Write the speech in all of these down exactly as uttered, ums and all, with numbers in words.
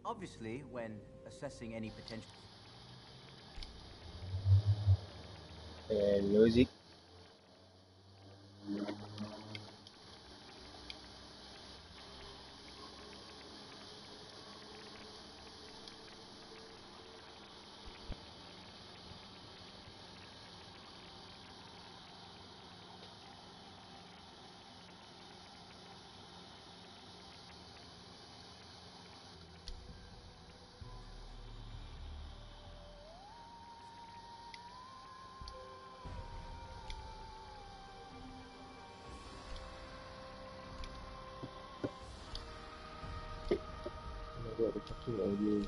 Obviously, when assessing any potential... Hello, Zik. Ada fucking audio.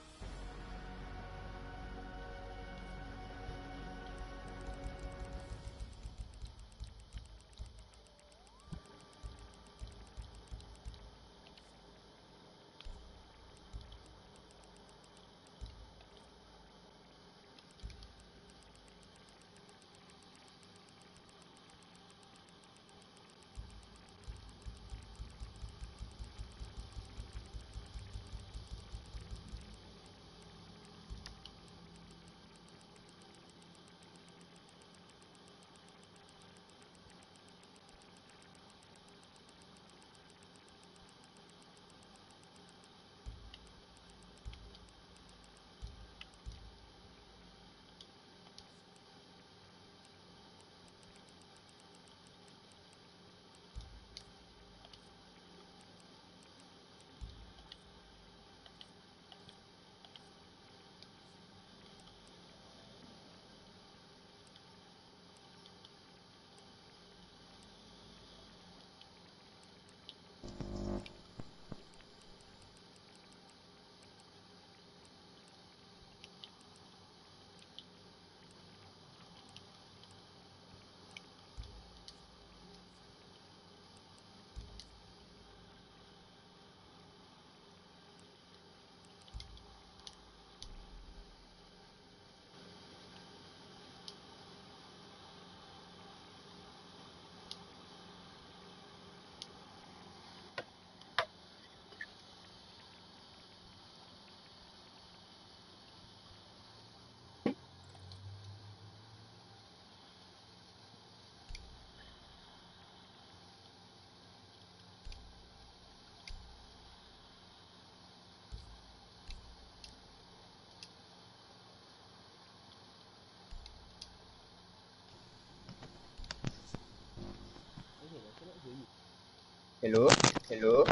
Hello? Hello?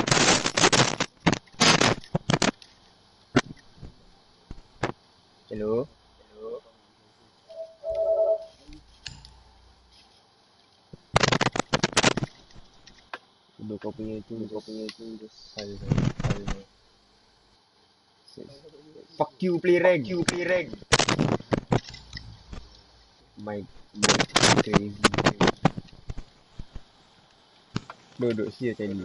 Hello? Hello? Duduk kau punya tu, kau punya tu hal hal. Fuck you play reg, you play reg. My my crazy. Duduk sia tadi.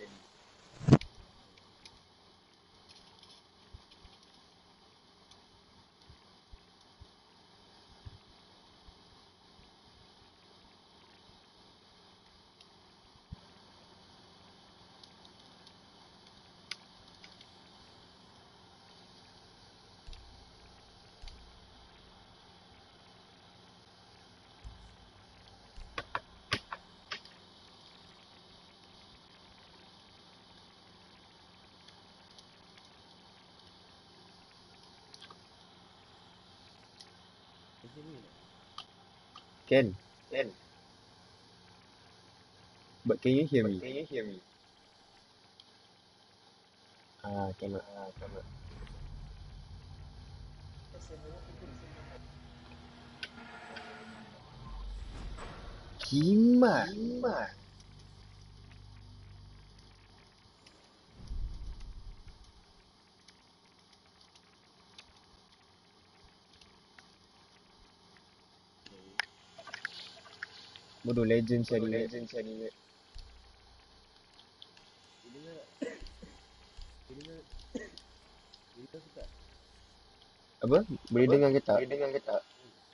Ken, Ken. But can you hear me? Can you hear me? Ah, cannot. Ah, cannot. Kimak. Kimak. Bodoh legend cari legend cari. Apa? Boleh dengar ke tak? Boleh dengar ke tak?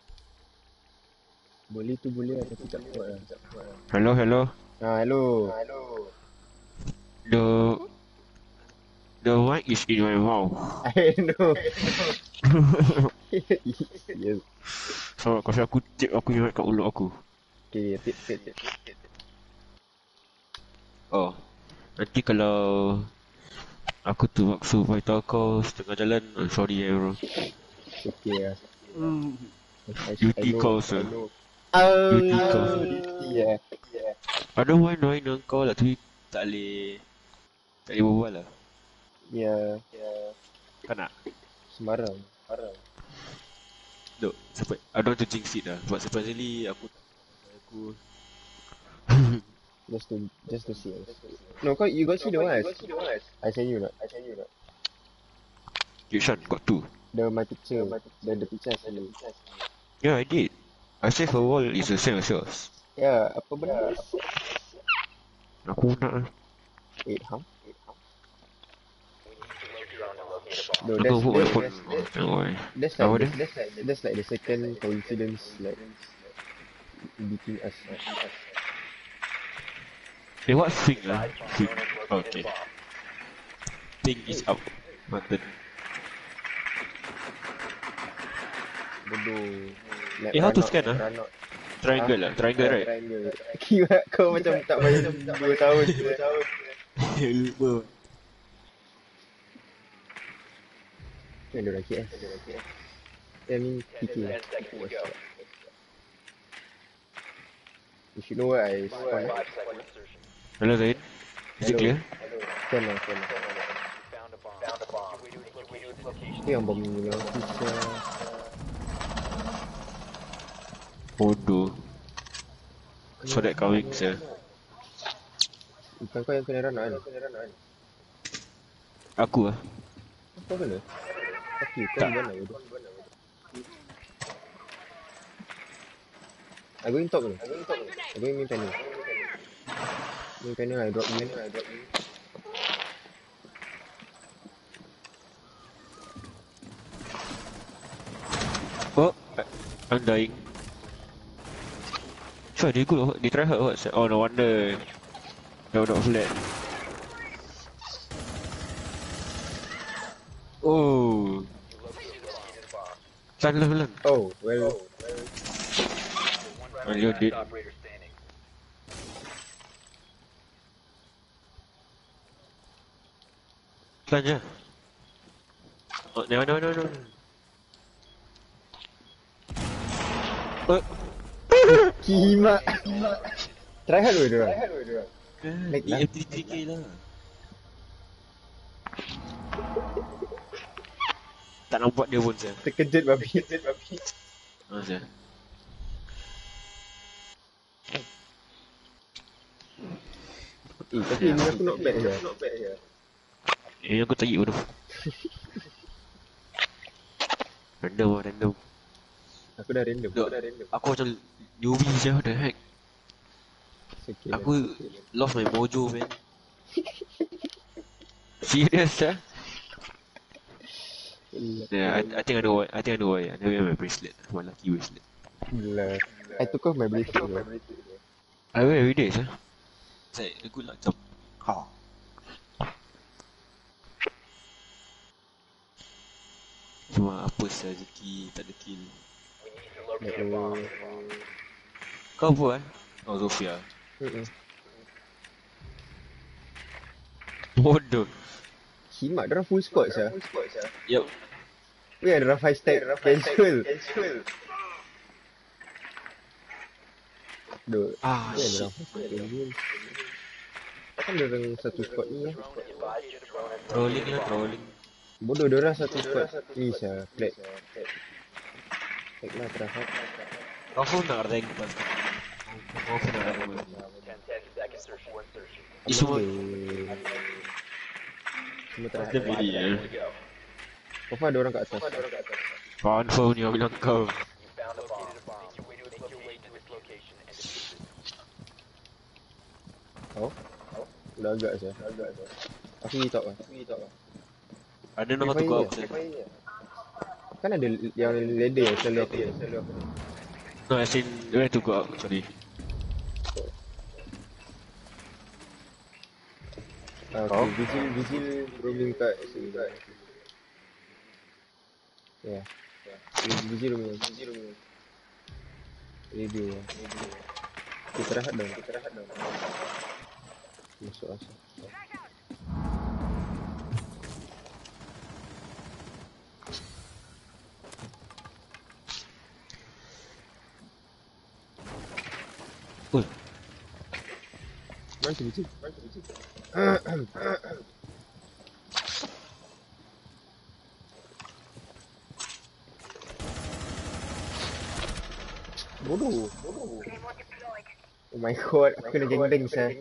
Boleh tu boleh lah tapi tak kuat lah. Hello, hello. Ah, hello. Hello. The mic is in my mouth. I know. Yes. So, kalau aku tip aku ingat kat mulut aku. Okay, tip, tip, tip, tip. Oh. Nanti kalau aku terpaksa beritahu kau setengah jalan, oh, sorry eh bro. Okay lah. Mm. Duty calls I lah. know. Oh, Duty calls. duty yeah. Yeah. I don't mind knowing dengan kau lah, tapi tak boleh tak boleh berbual lah. Yeah. Yeah. Kan tak? Sembarang. Sembarang. Duk, sampai, I don't want to jinx it lah. But surprisingly aku aku Just to just to see us. No, kau you got see the one I, I send you not? I send you not? Which one? Got two. The my picture. The the picture I send you. Yeah, I did. I say her wall is the same as yours. Yeah, apa benda? Aku nak lah. Eight ham? No, Aku that's put my that's, phone. that's, Tengok eh. that's Apa like dia? the, that's like that's like the second coincidence like between us. Eh, what thing lah? Thing. Okay. Thing is up. Button. Bodoh. Like Eh, how to run out- scan ah? run out. Triangle lah. Triangle right? Triangle. Kira kau macam tak main dua tahun. dua tahun. Lupa. Kan dia orang K S. I mean P K. You should know what I spawn. Hello Zain. Is it clear? Can lah, can lah. Itu yang bom ni lah. Bisa. Bodoh. So that coming sir. Bukan kau yang kena run out kan? Aku lah. Kau kena? Okay, kau Tak. di mana bodoh? I going top ni. I going main panel. Main panel I drop you. I drop you. Oh, I'm dying. Sure, they good. They try hard. What? Oh, no wonder. No, not flat. Oh. Pelan, pelan, pelan. Oh, well. Oh, you're dead. Pelan je. Oh, no, no, no, no. Oh. Kimak. Try hard dulu dia. Like E lah. F T three K lah. Tak nampak dia pun saya. Terkejut babi. Terkejut babi. Oh, saya. Eh, tapi ni aku not bad je. Not bad je. Eh, aku tarik bodoh. Random lah, random. Aku dah random. Duk, Aku dah random. aku macam newbie je, what the heck. It's okay lah. Aku lost my mojo, man. Serious ah? Yeah, I, I think I know why. I think I know why. I never wear my bracelet. My lucky bracelet. Gila. I took off my bracelet. bro. I wear every day, sir. It's like a good luck job. Ha. Cuma apa sih rezeki tak ada kill. Like, oh. Kau apa kan? Oh, Zofia. Mm-mm. Bodoh. Kimak, dia orang full squad sah. Yup. Weh, ada orang five stack cancel. Duh. Ah, Weh, ada shit. orang five stack cancel. Takkan dia orang satu squad ni lah. Trolling lah, trolling. Bodoh, dia orang satu squad ni sah. Flag. Flag lah, terasa. Kau pun nak rank pas. Kau pun nak rank pas. Ini semua Semua terasa. dia pilih ya. Confirm ada orang kat atas. Confirm ni aku bilang kau. Oh? Dah agak sah. Aku pergi top lah. Aku pergi top lah. Ada nama tu kau apa? Kan ada yang ladder yang selalu aku. No, as in where to go out? Sorry. Ah, okay. Vigil, vigil roaming kat sini. Ya. Yeah. Vigil roaming, vigil roaming. Radio lah. Kita rehat dah, kita rehat dah. Masuk asal. Oi. Mana tu vigil? Mana tu vigil? Bodoh, bodoh. Oh my god, aku kena geng-geng saya.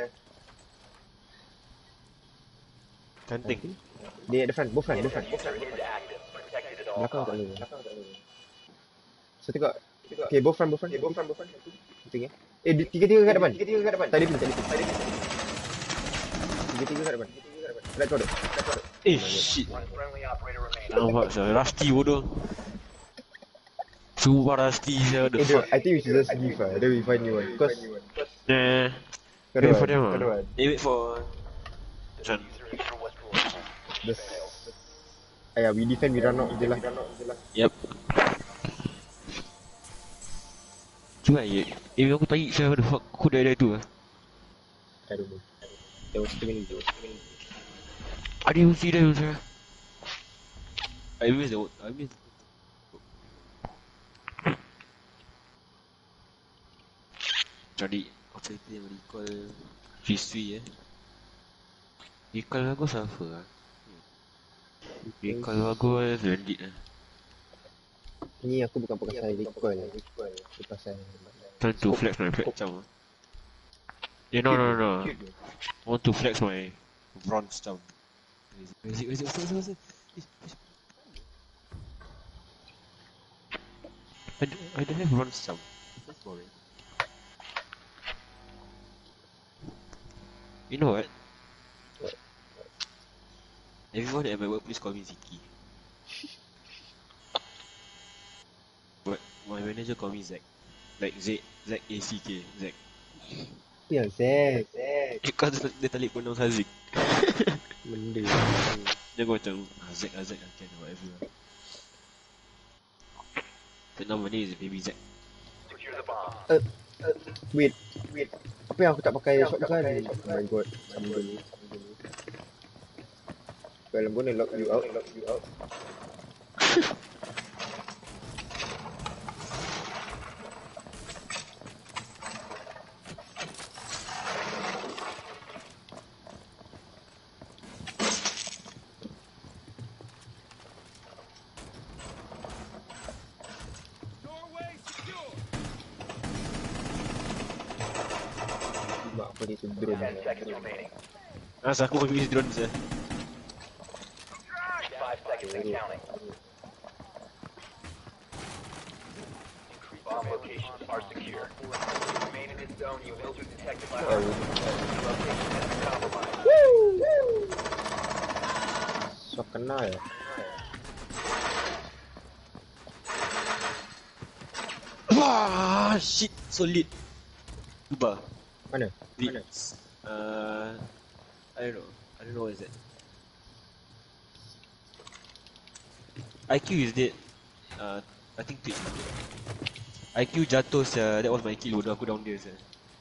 Cantik. Dia depan, both front, both front. Belakang tak boleh. So tengok. Okay, both front, both front. Both front, both front. Tengok. Eh, tiga-tiga kat depan. Tiga-tiga kat depan. Tadi pun, tadi pun. Tiga-tiga kat depan. Red code. Red code. Eh, shit. Nampak saya Rusty bodoh. Sumpah Rusty saya ada. Eh, dude, I think we should just leave ah. Then we find new one. Cause Nah. Kau Wait ada for one? them Kau ada ah. one? Eh, wait for John. Just Ayah, we defend, we run out je lah. Yep. Cuba ya. Eh, aku tarik saya pada fuck aku dah ada tu ah. I don't know. There was too many, there was too many. I didn't see them sir. I miss the I miss Jadi operator yang recall Fisui eh. Recall bagus apa lah. Recall bagus bandit lah. Ni aku bukan pasal recoil, recoil. Aku pasal Time to flex my flex jump. Eh no no no. I want to flex my bronze jump. Where is it? Where is it? Where is it? Where is it? I don't, I don't have bronze jump. That's boring. You know what? What? Everyone at my workplace call me Ziki. But my manager call me Zack. Like Z, Z A C K, Zack. Apa yang Zack? Zack. Because dia, dia tak boleh pronounce Hazik. Benda. Dia aku macam ah, Zack, ah, Zack, ah, can whatever. But now my name is baby Zack. Uh, uh, wait, wait. Apa yang aku tak pakai shotgun? Oh my god, sambung ni. Well, I'm gonna lock you out, lock you out. Mak apa ni tu drone ni. Asal aku pakai drone je. So kena ya. Wah, shit, solid. Ubah. Mana? Mana? Uh, I don't know. I don't know what is that. I Q is dead. Uh, I think Twitch is dead. I Q jatuh sia. That was my kill. Bodoh aku down dia sia.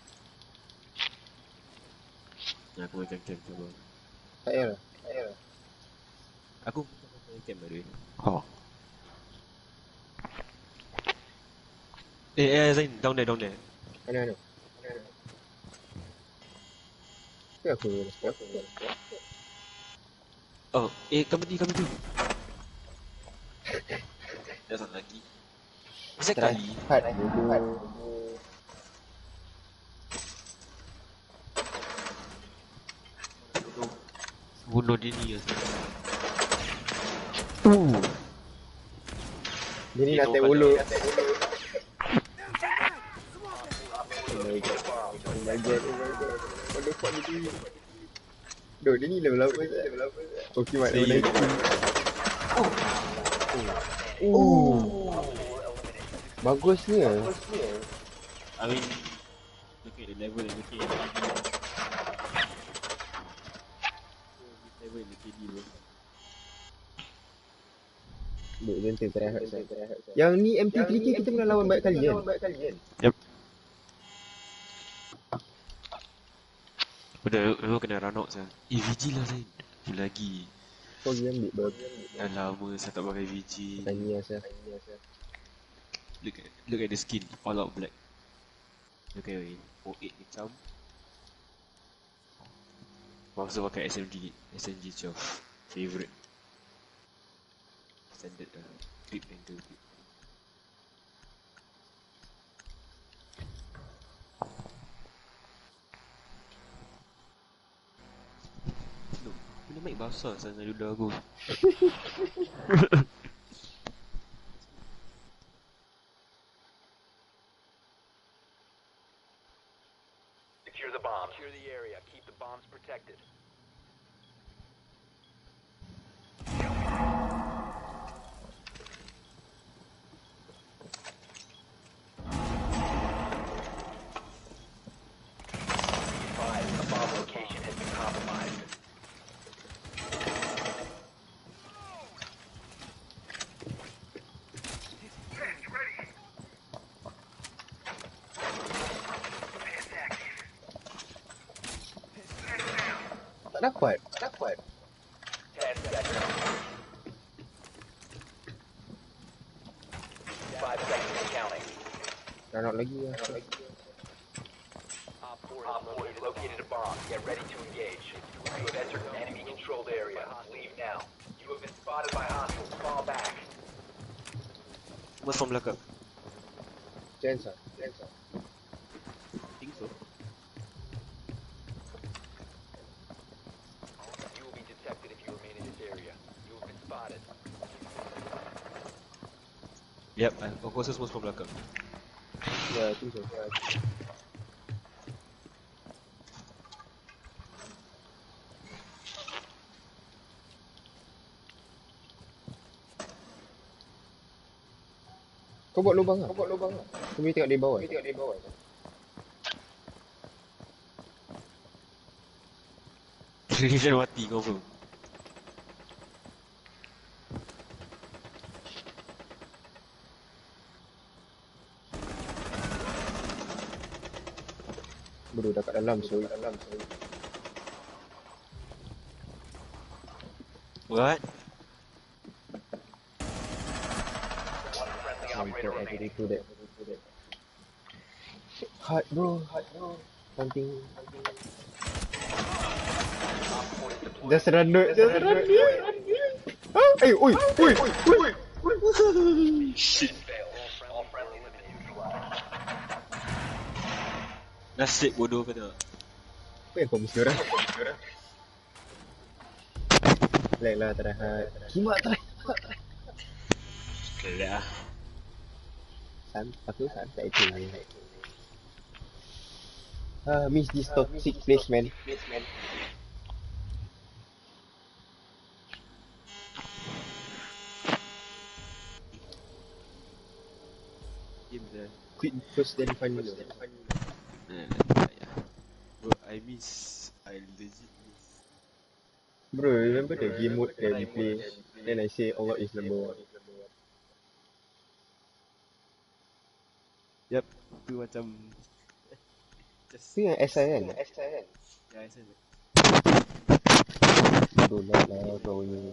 Nah, aku macam camp coba. Tak payah lah. Tak payah lah. Aku macam camp by the way. Oh. Eh, eh, Zain, down there, down there. Mana mana? Apa aku nak spot? Oh, eh, come ni, come tu. That's not lucky. Sekali. Hat bodoh. Bunuh dia ni ya. Uh. Dia ni nak tak ulu. Oh my god. Oh my god. Oh my god. What the fuck ni? Duh, dia ni level apa sah? Level apa sah? Pokemon level nineteen. Oh. Oh. Bagusnya. I mean, look at the level and look at main K D bro. Duk gentle try hard side. Yang ni M T three K kita pernah lawan banyak kali kan? Yep. Benda memang kena run out sah. Eh V G lah Zain. Tu lagi. Kau pergi ambil bro. Dah lama saya tak pakai V G. Tanya Asya. Look at, look at the skin. All out black. Look at it. oh eight macam. Masa pakai S M G S M G twelve. Favorite. Standard lah. Grip angle grip. No, bila mic basah sana ludah aku. Secure the bomb. Secure the area. Keep the bombs protected. Advise, the bomb location has been compromised. Tak dapat. Tak dapat. Ten seconds. Five seconds and counting. Run out lagi lah. Op four has located a bomb. Get ready to engage. You have entered an enemy-controlled area. Leave now. You have been spotted by hostiles. Fall back. Mas from belakang. Chance lah. Chance lah. I think so. You will be detected if you remain in this area. You have been spotted. Yep, aku rasa semua from belakang. Ya, tu so. Kau buat lubang lah. Kau buat lubang lah. Kau boleh tengok dari bawah. Kau boleh tengok dari bawah. Television mati confirm. Bro, dah kat dalam sorry. Dalam sorry. What? One friendly Sorry, operator I remaining. do that. Hard bro, hard bro. Something. Just run it, just run it. Ah, eh, oi, oi, oi, oi. Shit. Fail. All friendly have been neutralized. Nasib bodoh kau tengok. Apa yang kau mesti orang? Lag lah, terahat. Kimak terahat. Kelah. San, aku santai tu. Ah, miss this toxic place, man. Game dah. Quit first then final. Nah, yeah. Bro, I miss. I legit miss. Bro, remember the game mode that we play? Then I say Allah is number one. Yep, tu macam just Tu yang S I kan? ya I said. Bro, lag lah kau ni.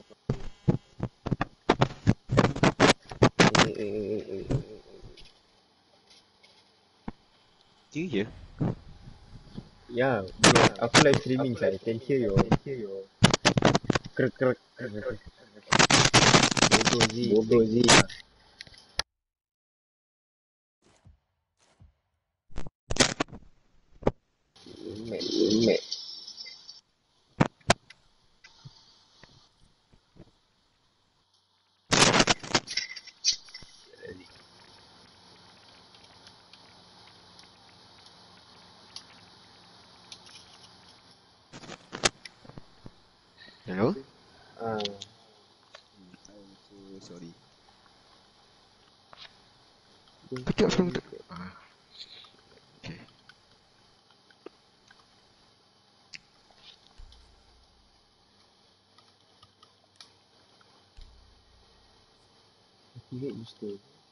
Eh, eh, eh, eh, eh. Tiga je? Ya, bro, aku live streaming saya. I can hear your krek krek krek. Bodoh Z, bodoh Z. Mat, mat. Hello? Ah, I'm so sorry. Kau tengok film tu. Ah. Okay. Gate booster.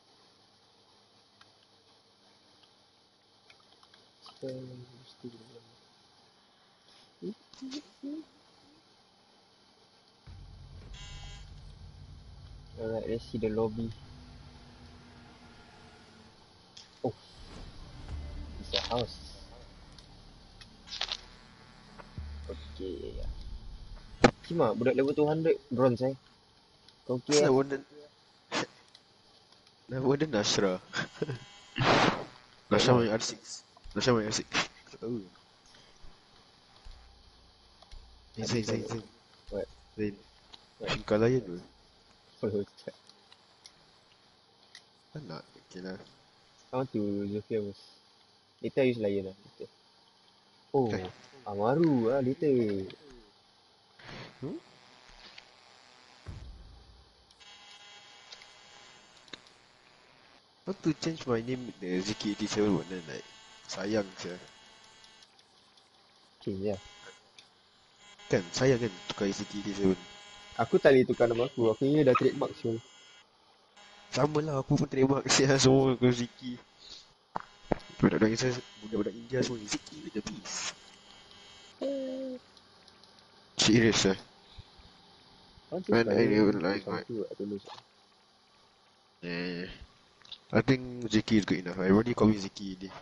Spell booster. Alright, let's see the lobby. Oh, it's a house. Okay. Kima, budak level two hundred bronze eh. Kau okay Kenapa eh? wonder... Kenapa wonder Nashra? Nashra main R six. Nashra main R six. Tak tahu. Eh, Zain, Zain, Zain. What? Zain. What? Shinka Lion tu. Follow chat. Tak nak. Okay lah. I want to Zofia first. Later I use Lion lah. Later. Oh, Okay. Amaru lah later. Hmm? How to change my name the Z K eighty-seven one then like sayang sia. Change lah. Kan sayang kan tukar Z K eighty-seven. Aku tak boleh tukar nama aku. Aku ni dah trademark siul. Sama lah aku pun terima kasih lah semua ke Ziki. Budak-budak India, budak-budak India semua ni Ziki je please. Serious lah. Man, I don't like my... Eh, I think Ziki is good enough. I already call me Ziki already.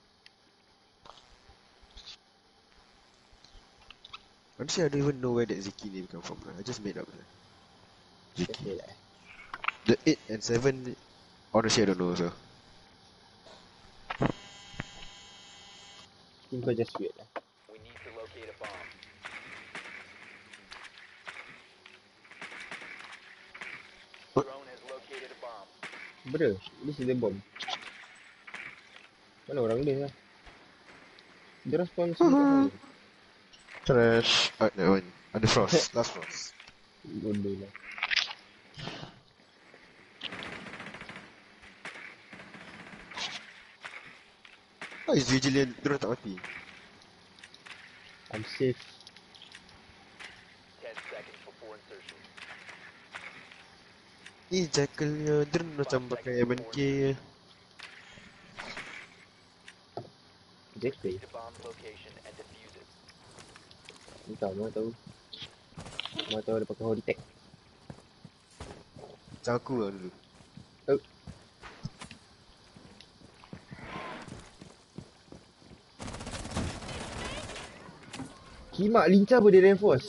Honestly, I don't even know where that Ziki name come from. I just made up. Ziki. The eight and seven, honestly, I don't know also. I think kau just wait lah. We need to locate a bomb. Drone has located a bomb. Bro, this is the bomb. Mana orang dia lah? Dia respon sini kat sana. Trash. Uh, that one. Under frost. Last frost. Bodoh lah. How is Vigilant? Dia orang tak mati. I'm safe. Ten seconds before insertion. Ni Jackal-nya, dia macam pakai M N K. Jackal? The bomb location and defuse it. Entah, mana tahu. Mana tahu dia pakai Holitech. Macam aku lah dulu. Oh. Kimak lincah pun dia reinforce.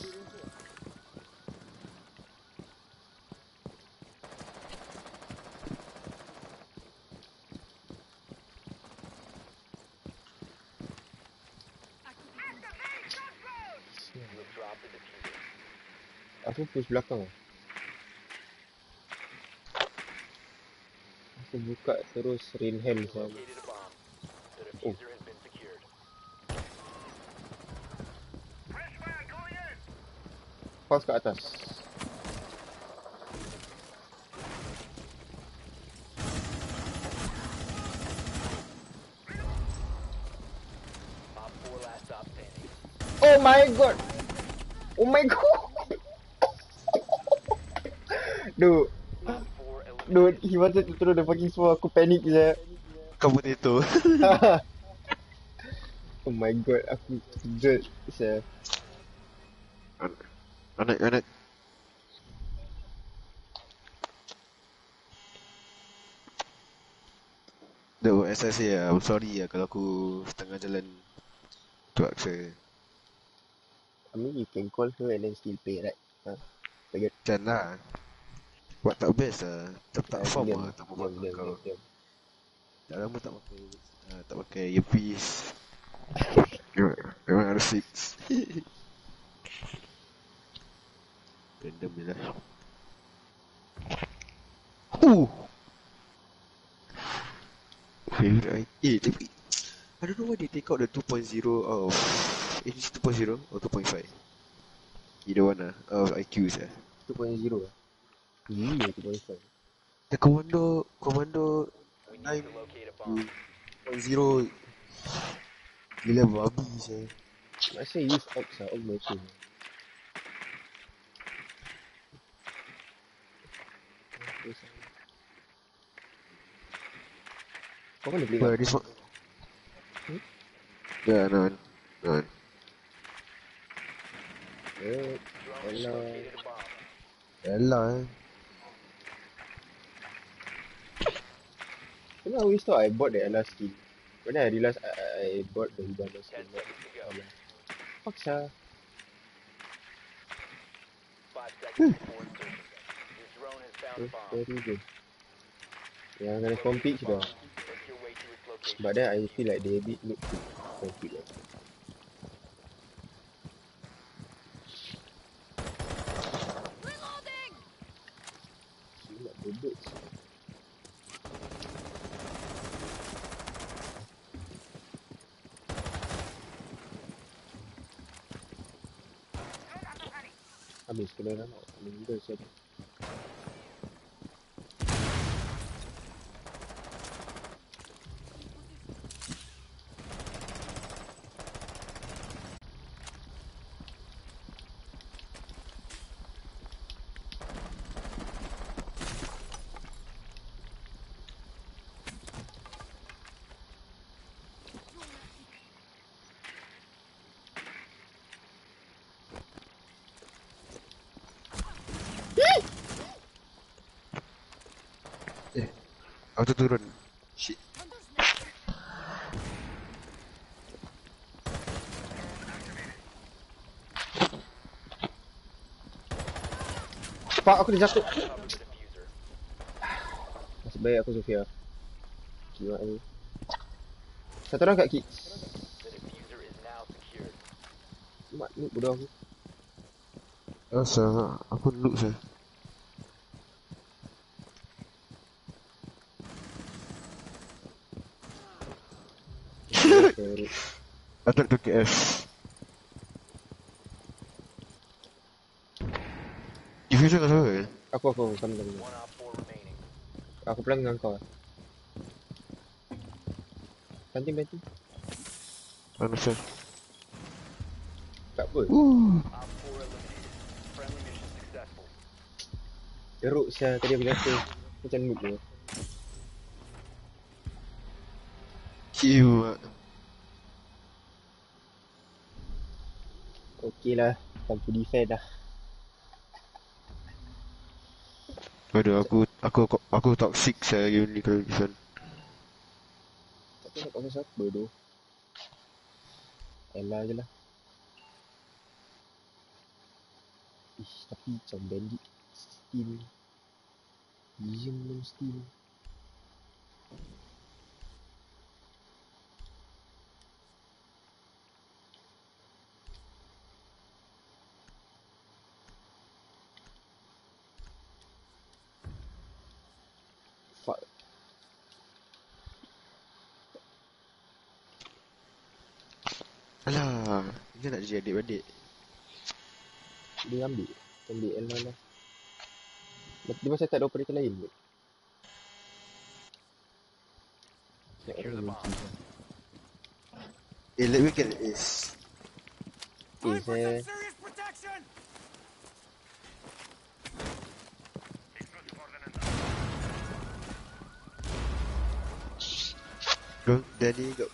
Aku push belakang. Aku buka terus rain hand saya. Located a bomb. The diffuser has been secured. Pause kat atas. Op four last stop standing. Oh my god. Oh my god. Dude. Op four Dude, he wanted to throw the fucking sword. Aku panic je. Kau potato. Oh my god, aku kejut saya. Anak, anak. Duh, as I say, I'm sorry lah kalau aku tengah jalan tu aksa. I mean, you can call her and then still pay, right? Huh? Forget. Can lah. Buat tak best lah. Tak tak Ah, form diam, lah. Tak buat diam, diam, kau. diam. Dah lama tak pakai uh, tak pakai earpiece. Memang memang ada fix. Random je lah. Uh. Favorite I- Eh tapi I don't know why they take out the two point oh of eh, is two point oh or two point five. Either one lah of I Qs lah. two point oh lah. Gila two point five. The commando commando We need nine to locate a bomb. point oh gila babi saya. Masa use Ops lah, Ops betul. Kau mana beli But kau? this one. Hmm? Yeah, no, no. Eh, Drone has Ella. located a bomb. Yalah eh. You know, I always thought I bought the Ella skin. But then I realized I, I, I bought the Hibana skin. Ten seconds to go. Ella. Fuck sah. Five seconds before insertion. Your drone has found a Eh, bomb. very good. Yang kena Located compete a sudah. bomb. Make your way to its location. But then I feel like they a bit need to compete lah. Gila, bebek sih. Habis kena nak meninggal siapa. Auto turun. Shit. Fuck, aku terjatuh. Cover the diffuser. Nasib baik aku Sofia. Gila ni. Satu orang kat kick. The diffuser is now secured. Mak ni bodoh aku. Asal aku noob sah. Attack to K S. Diffuser kat siapa eh? Aku aku kami kami. One op four remaining. Aku pelan dengan kau. Banting banting. Mana sah? Tak apa. Uh. Op four eliminated. Friendly mission successful. Teruk sia tadi aku kata. Macam noob je. Kiu. Okey lah. Tanpa defend dah. Aduh aku aku aku toxic saya game ni kalau defend. Tak tahu nak pasal siapa tu. Ella je lah. Ish, tapi macam bandit steam. Vision belum steam. Fuck. Alah, dia nak jadi adik-beradik. Dia ambil. Ambil Ella lah. Dia masih tak ada operator lain ke? Secure the bomb. Eh, let me get this. Eh, saya... Go, Daddy, go.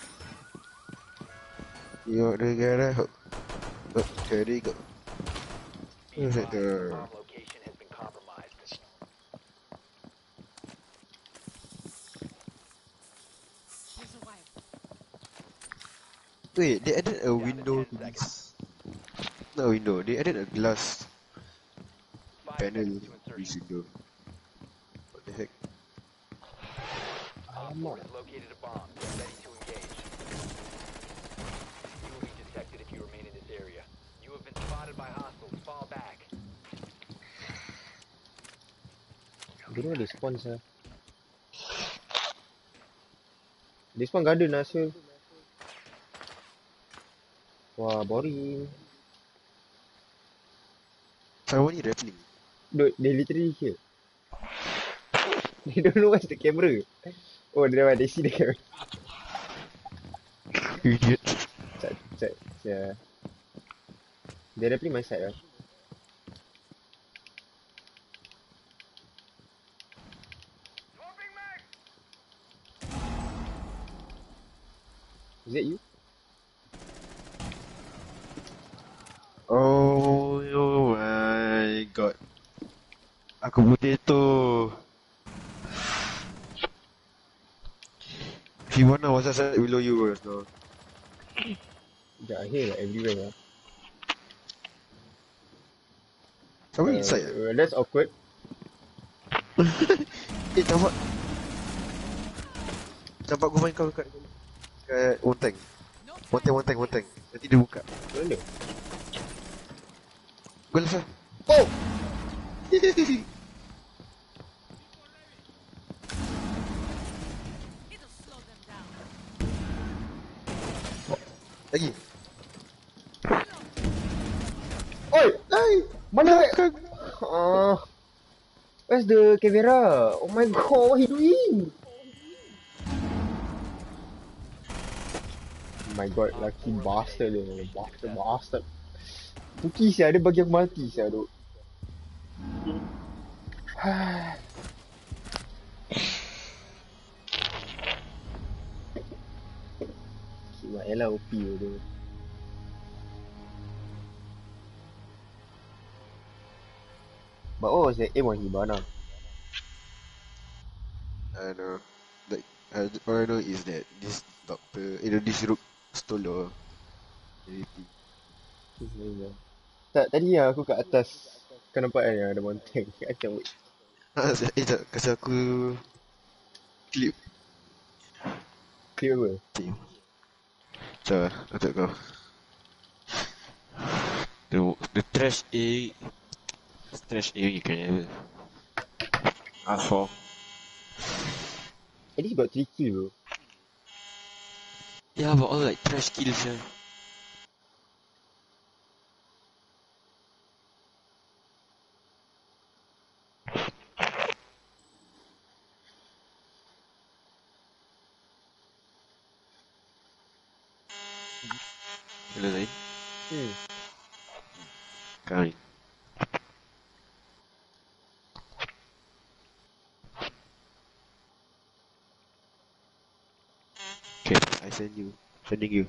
Yo, negara, ho. Go, Daddy, go. Be Who's advised, it there? the bomb location has been compromised. Wait, they added a Down to window ten to seconds. this. Not a window, they added a glass Five panel seconds to to insertion. this window. What the heck? Op four has located a bomb. Get ready to engage. You will be detected if you remain in this area. You have been spotted by hostiles. Fall back. Dulu dia spawn sah. Dia spawn garden lah Syul. Wah, boring. Someone is rappling. Dude, they literally here. They don't know what's the camera. Oh, they know they see the camera. Idiot. Check, check, yeah. They rappling my side lah. Is that you? Oh, oh my god. Aku potato. Fiona was just right below you just now. Sekejap, I hear like everywhere lah. Kamu inside Uh, that's awkward. ah? Eh, campak. Campak aku main kau kat kat Wonteng. Wonteng, Wonteng, Wonteng. Nanti dia buka. Mana? Gol lah. Oh! Lagi. Oi! Ai! Mana? Ah. Where's the camera? Oh my god, what he doing? Oh my god, lucky bastard dia. Bastard, bastard. Puki sia, dia bagi aku mati sia, duk. Kira elah O P dia. But what was the aim on Hibana? I don't know. Like, I, all I know is that this doctor, you know, this rook stole your ability. Tak, tadi yang aku kat atas. Kau nampak kan yang ada mountain. Macam wait. Ah, eh, tak, kasi aku clip. Clear apa? Macam, untuk kau. The, the trash A, trash A you can ever ask for. At least got three kill bro. Yeah, but all like trash kills, yeah. Hello, Zain. Hmm. Coming. Okay, I send you. Sending you.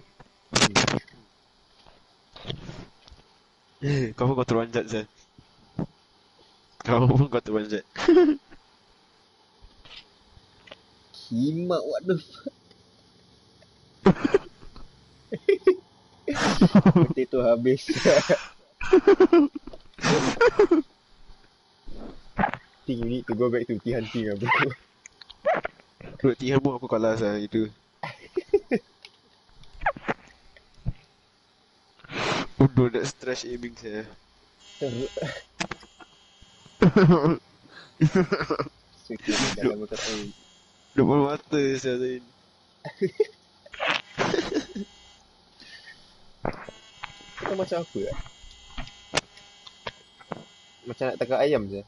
Eh, kau pun kau terwanjat, Zan. Kau pun kau terwanjat. Kimak, what the fuck? Potato habis. Think you need to go back to tea hunting lah bro. Duduk tiga pun aku kalah sah itu. Bodoh nak trash aiming saya. Suka dalam motor air. Depan mata saya Zain. Kau macam apa lah? Macam nak tangkap ayam je.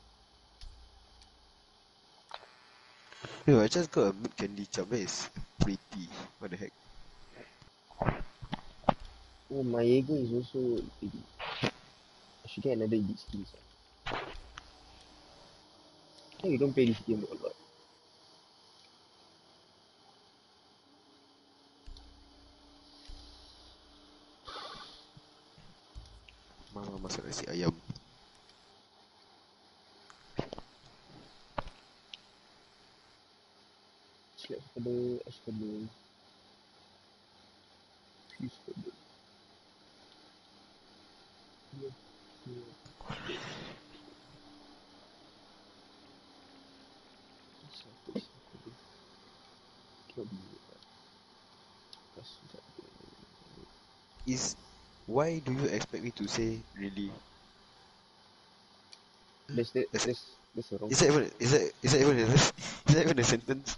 Yo, I just got a mood candy chop. That is pretty. What the heck? Oh, my Jaeger is also elite. I should get another elite skills. I think you don't play this game a lot. Mama masak nasi ayam. Slap pada ice pada fuse pada. Ya, ya. Siapa siapa dia? Kau dia. Pas tak ada. Is why do you expect me to say really? That's the Is- that's that's the wrong. Is that even is that is that even a, is that even a sentence?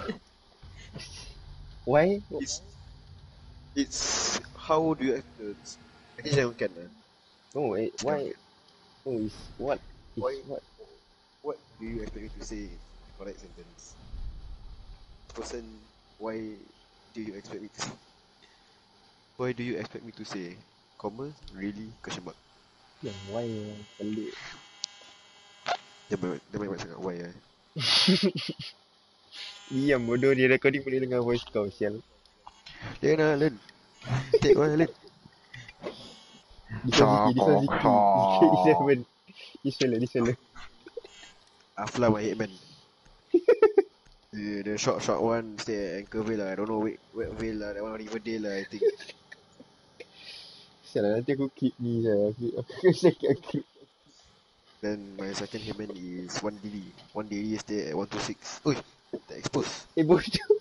Why? It's it's how do you expect? Actually, I don't can. Uh. No, it, why? No, it's what? It's Why? what? What do you expect me to say? Correct sentence. Person, why do you expect me to say? Why do you expect me to say? Comma, really? Question mark. Yang why yang pelik. Dia banyak, dia banyak sangat why eh. Diam bodoh, dia recording boleh dengar voice kau sial. Learn ah, learn. Take one, learn. This one Ziki, this one Ziki. This one, this fella, this fella. Afla, my hitman. The, the short short one stay at Anchorvale lah. I don't know where where Vale lah. That one Riverdale lah, I think. Sial lah, nanti aku keep ni saya. Aku aku sakit aku. Then my second hitman is one D D. One D D stay at one two six. Oi, tak expose. Eh bodoh.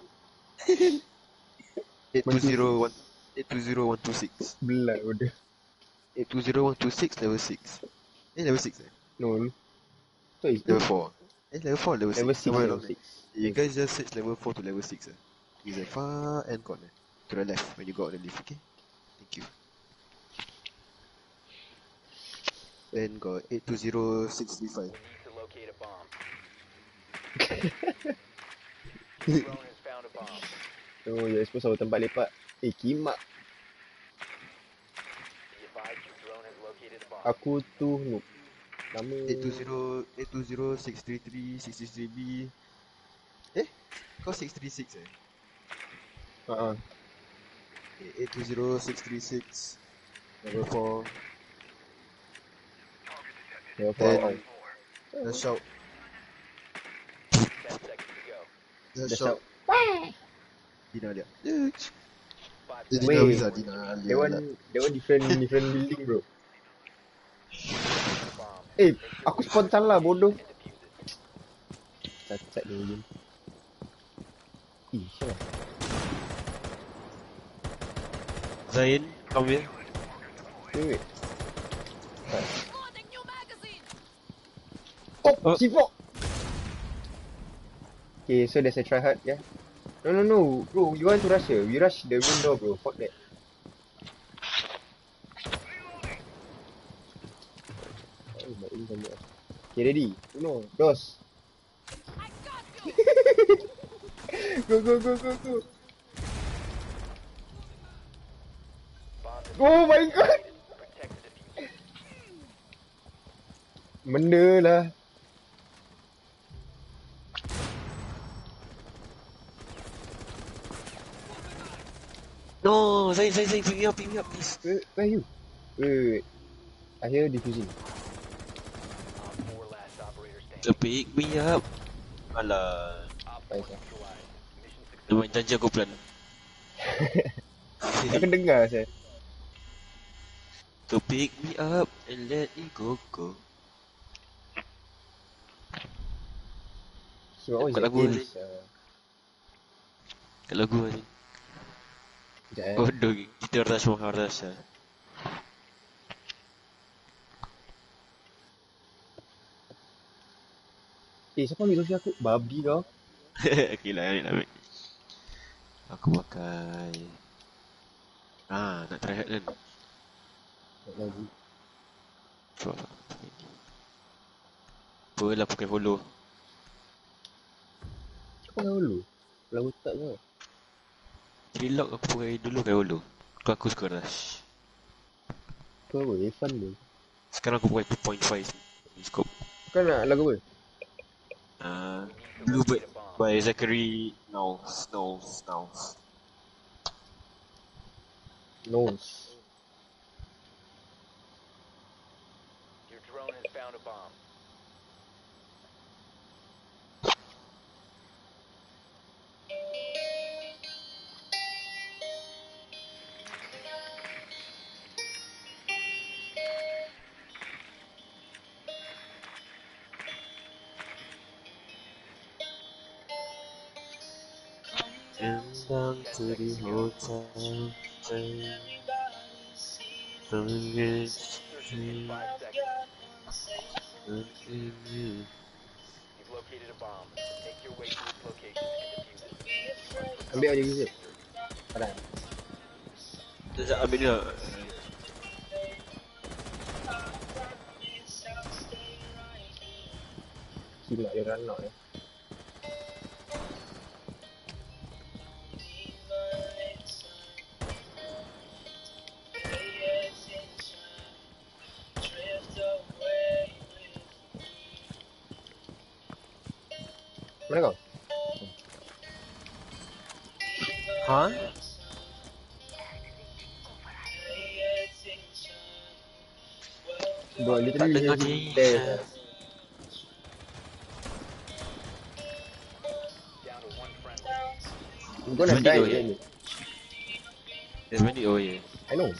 eight two zero one eight two zero one two six. Belat bodoh. eight two zero one two six level six. Eh level six eh? No. So it's Level four. Eh level four level six. level six. Somewhere Level along six. there. You guys just search level four to level six eh. It's at far end corner. To the left when you go out the lift, okay? Thank you. Then got eight two zero six three five. We need to locate a bomb. Drone has found a bomb. Oh, you expose our tempat lepak. Eh, kimak. Be advised your drone has located a bomb. Aku tu noob. Nama eight two zero eight two zero six three three six six three B. Eh? Kau six three six eh? Ha ah. eight two zero six three six level four. Ya, Then faham. just shout. Ten seconds to go. Just Just shout. shout. Dina Alia. Five Eh, seconds. Dina Wait. Wiza, Dina Alia. That one, that one different, different building bro. Bomb. Eh, aku spawn salah bodoh. And defuse it. Cacat dia je. Ih, siapa? Zain, come here. Wait, wait. Oh, Oh. sipok! Okay, so there's a try hard, yeah? No, no, no, bro, you want to rush here? We rush the main door, bro. Fuck that. Oh, my aim sama. Okay, ready? Uno, dos. Go, go, go, go, go. Bomb has Oh my god! protect the diffuser. Benda lah. No, Zain, Zain, Zain, pick me up, pick me up, please. Where, where are you? Wait, wait, wait. I hear diffusing. Op four last operator standing. So pick me up. Alah, Op Baik, four sah. neutralized. Mission dia successful. main janji aku plan. Aku dengar saya. So pick me up and let me go, go. So, oh, Kat is lagu that ni. games? Uh, Kat lagu ni. Sekejap eh. Bodoh, kita rush mahal rush lah. Eh, siapa ambil Sofia aku? Babi kau. Okay lah, ambil lah, ambil. Aku pakai... Ah, nak try hard kan? Tak lagi. So, apa lah pakai follow. Kau pakai dulu? Lagu tak ke? Relock aku pakai dulu pakai follow. Kau aku suka rush. Kau apa? Evan tu. Sekarang aku pakai two point five scope. Kau nak lagu apa? Uh, Bluebird by Zachary Knowles. Knowles, Knowles. Nose. Your drone has found a bomb. And down to the hotel. Something Insertion in five seconds. You've located a bomb. Make your way to its location and defuse it. Ambil aja user. Ada. Sekejap ambil dia. Gila dia run out eh. Mana kau? Ha? Bro, Tak literally dengar has ni. there. Down to one friendly. I'm gonna Seven die oh, in yeah. game. There's many oh yeah. I know.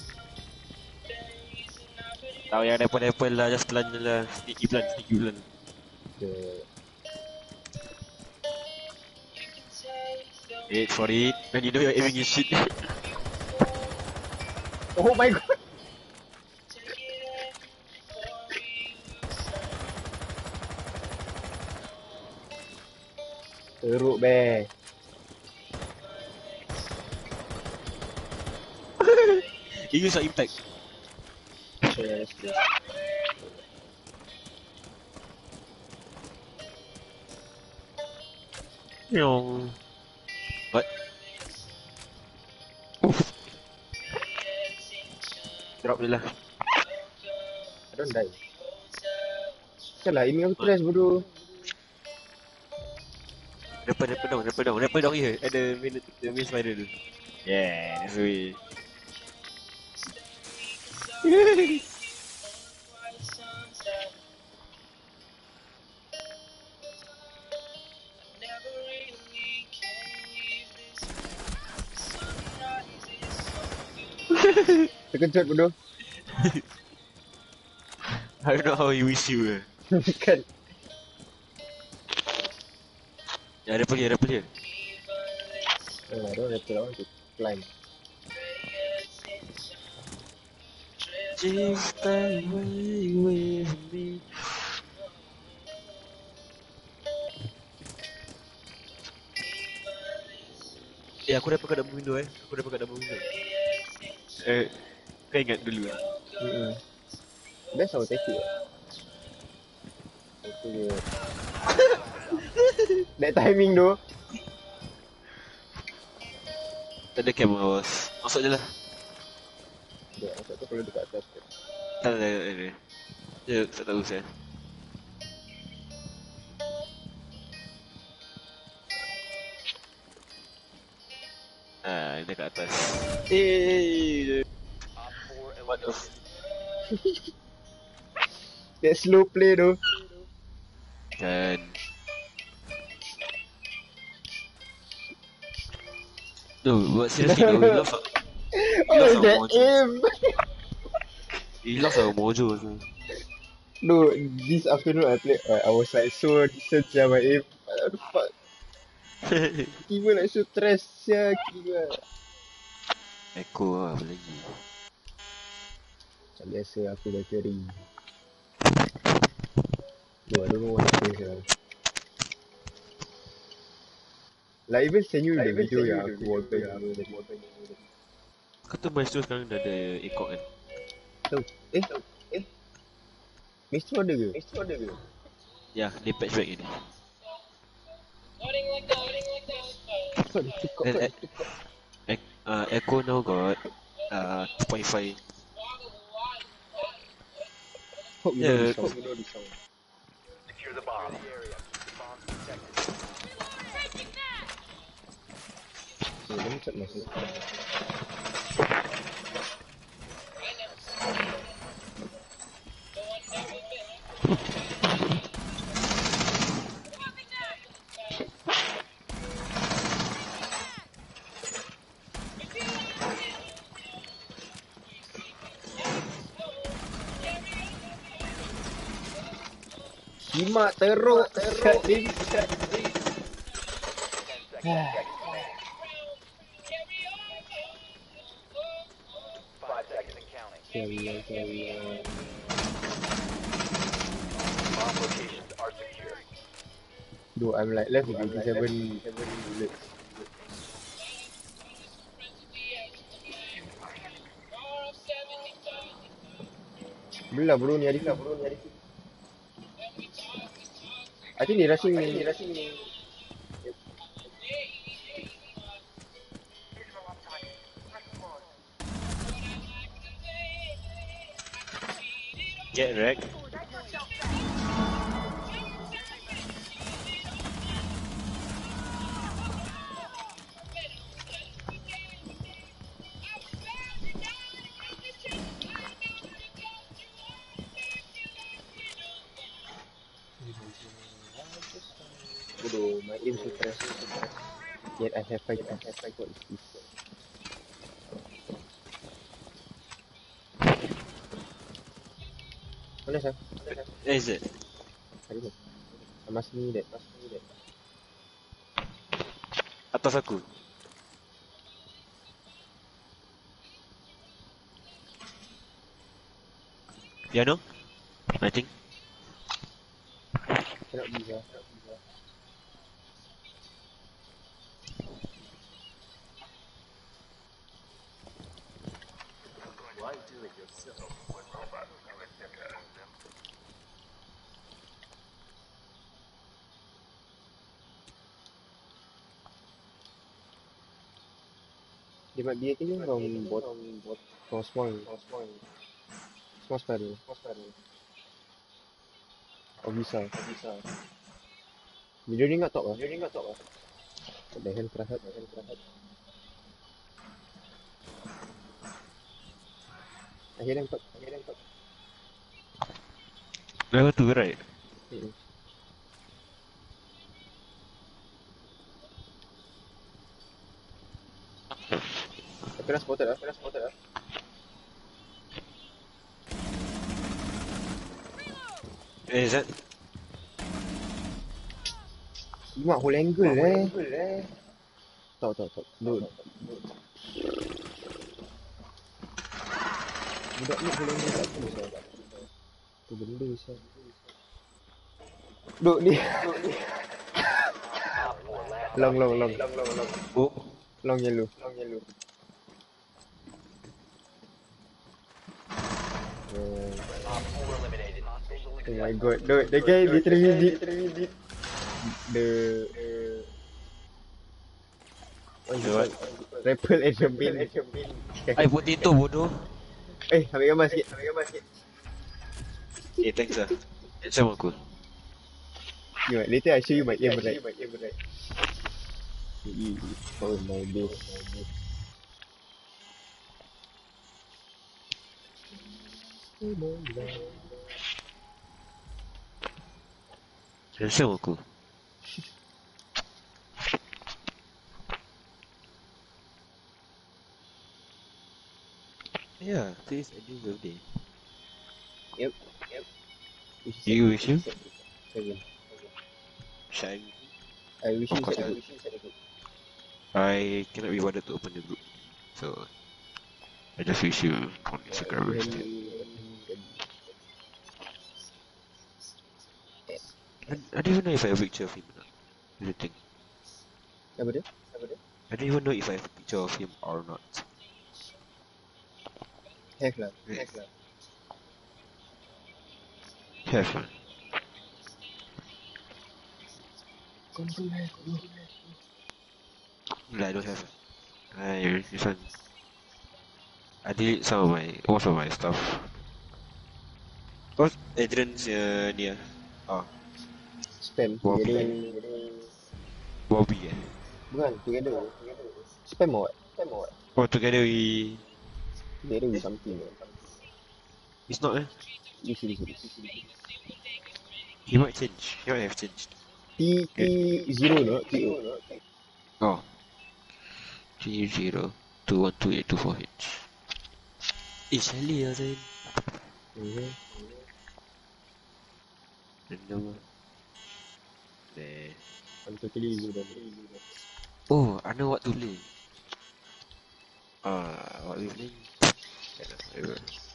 Tahu yang apple-apple lah, just plan je lah. Sneaky plan, sneaky plan. The Wait for it. When you know you're aiming is shit. Oh my god. Teruk be. You use your impact. Yes, yes. Yung. What? Drop je lah. I don't die. Salah, ini aku stress bodoh. Rappel, rappel down, rappel down, rappel down here. At the main, the main spider tu. Yeah, that's the way. Terkejut bodoh. I don't know how he wish you eh. Kan. Ya, rappel here, rappel here. Oh, I don't have to, I want to climb. Just stay away with me. Eh, aku rappel kat double window eh. Aku rappel kat double window. Eh, kau ingat dulu eh? Mm-mm. Best I will take it. Itu je. That timing tu. Tak ada cam awas. Masuk je lah. Sekejap, masuk tu perlu dekat atas tu. Tak ada, tak ada. Dia tak tahu saya. Ah, dia kat atas. Eh, Op four what the eliminated. That slow play tu. Kan. No, but seriously though, we lost our, we Oh, lost our that mojo. aim. We lost our mojo also. No, this afternoon I played, uh, I was like so decent sia my aim. What the fuck? Tiba like so trash sia, gila. Echo lah, apa lagi. Macam biasa aku dah carry. No, I don't know what happened sia. Like even send you the video yang aku wallbang dulu. Kata Maestro sekarang dah ada ekor kan? Tahu? Eh? Eh? Maestro ada ke? Maestro ada ke? Ya, dia patch back ini. Kau dia tukar, And, kau dia eh, tukar. eh, uh, Echo now got uh, two point five. Hope you Yeah, know this song. Hope you know this song. Secure the bomb. The area. Bomb protected. So, let me check masuk. Simak teruk kat ni. Ten seconds. Five seconds and counting. Carry on, carry on. Bomb locations are secure. Dude, I'm like left with eighty-seven bullets. Belah bro ni Arif lah bro ni Arif. I think they rushing me, they rushing me. Get wrecked. Bodoh, my aim so press. Yet I have five kills. What is this? Mana sah? Where is it? I don't know. I must need that. Must need that. Atas aku. Piano? I think. Cannot be sah. They might be attacking from bot, from small, small spiral, or Visa. Video ni kat top lah. Video ni kat top lah. What the hell, Prahat? What the hell, Prahat? I hear them top. I hear them top. Level two, right? Mm-mm. I kena spotted lah. Kena spotted lah. Where is that? Imak whole angle eh. Top, top, top. Load. Budak ni whole angle kat aku sah. Tu benda sah. Duk ni. Long, long, long. Oh. Long yellow. Long yellow. Oh, Op four eliminated. oh my god. The, the guy literally did, literally did the, uh, what is it The what? called? Rappel and champagne. I potato bodoh. Eh, ambil gambar sikit. Ambil gambar sikit. Eh, thanks lah. Handsome aku. Yeah, later I show you my aim right. Oh my days. Handsome aku. Yeah, today is Adrian's birthday. Yep, yep. You wish him? Seven. Shine. I wish you Of course said I a would. good. I cannot be bothered to open the group. So, I just wish you on Instagram instead. I, I don't even know if I have a picture of him or not. What do you think? Apa dia? Apa dia? I don't even know if I have a picture of him or not. Have lah. Yeah. Have lah. Have lah. No, I don't have. I this one. I delete some of my most of my stuff. What's Adrian's uh, ni ah? Ah, Spam. Bobby. Getting... Bobby eh. Bukan, together. Spam or what? Spam or what? Oh, together we. Together with something. It's not eh. This is this. He might change. He might have changed. T T zero no? T O. Oh. Three zero two one two eight two four H. Eh, Shelly lah Zain. Mhm. Random lah. There. I'm totally zero. Oh, I know what to play. Ah, uh, what we playing? Whatever.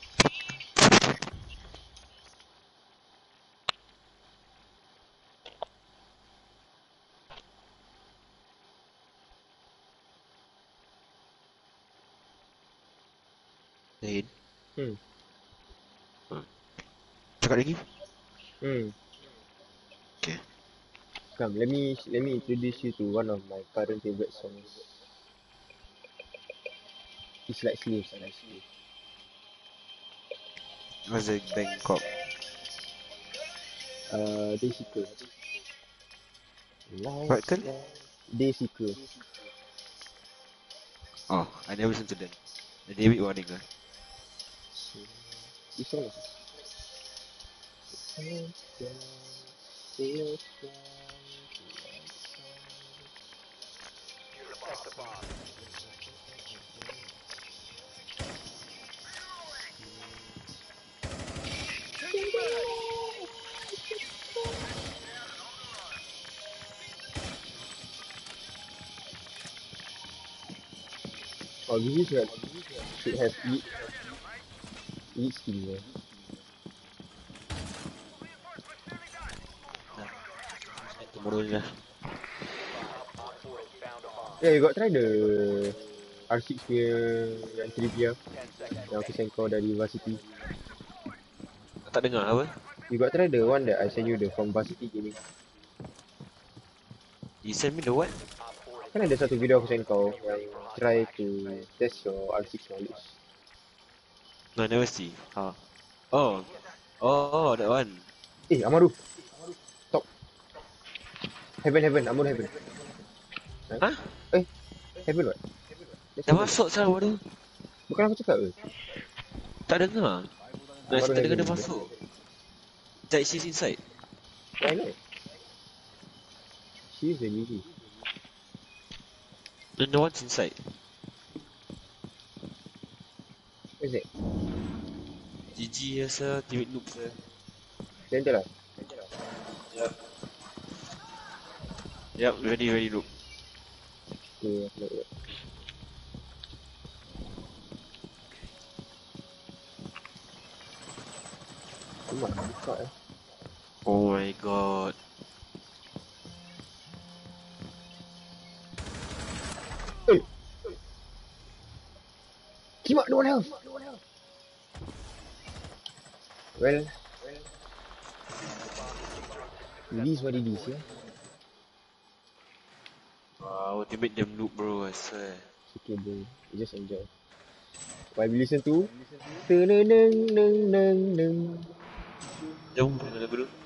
Zain. Hmm. Hmm. Cakap lagi? Hmm. Okay. Come, let me let me introduce you to one of my current favorite songs. It's like Slaves, I like Slaves. What's the Bangkok? Uh, Dayseeker. What kan? Dayseeker. Oh, I never listened to them. The David Warning lah. This song is Feel Protect the bomb. Oh, this is should have eat eat skill ya. Dah. Tomorrow je lah. Op four has found a bomb. Yeah, you got try the R six punya yang three P R Ten seconds. yang aku send kau dari Varsity. Tak dengar apa? You got try the one that I send you the from Varsity Gaming. You send me the what? Op four has Kan ada satu video aku send kau yang try to test your R six knowledge. No, I never see. How? Oh. Oh, that one. Eh, Amaru. Stop. Heaven, heaven. Amaru heaven. Hah? Eh, heaven what? That's Dah heaven. masuk sah baru. Bukan aku cakap ke? Tak dengar. Dah Baru tak dengar dia heaven. masuk. Jack, she's inside. I know. She is the G G. And no one's inside. What is that? G G ya sir, teammate noob sir. Center lah. Yup. Yup, very very noob. Okay, aku nak buat. Cuma nak buka eh. Oh my god. Eh! Kimak no one health. Well, it is what it is, yeah. Wow, teammate them noob bro, I swear. It's okay bro, you just enjoy. While we listen to Teneng neng neng neng neng. Jom, mana lagu tu?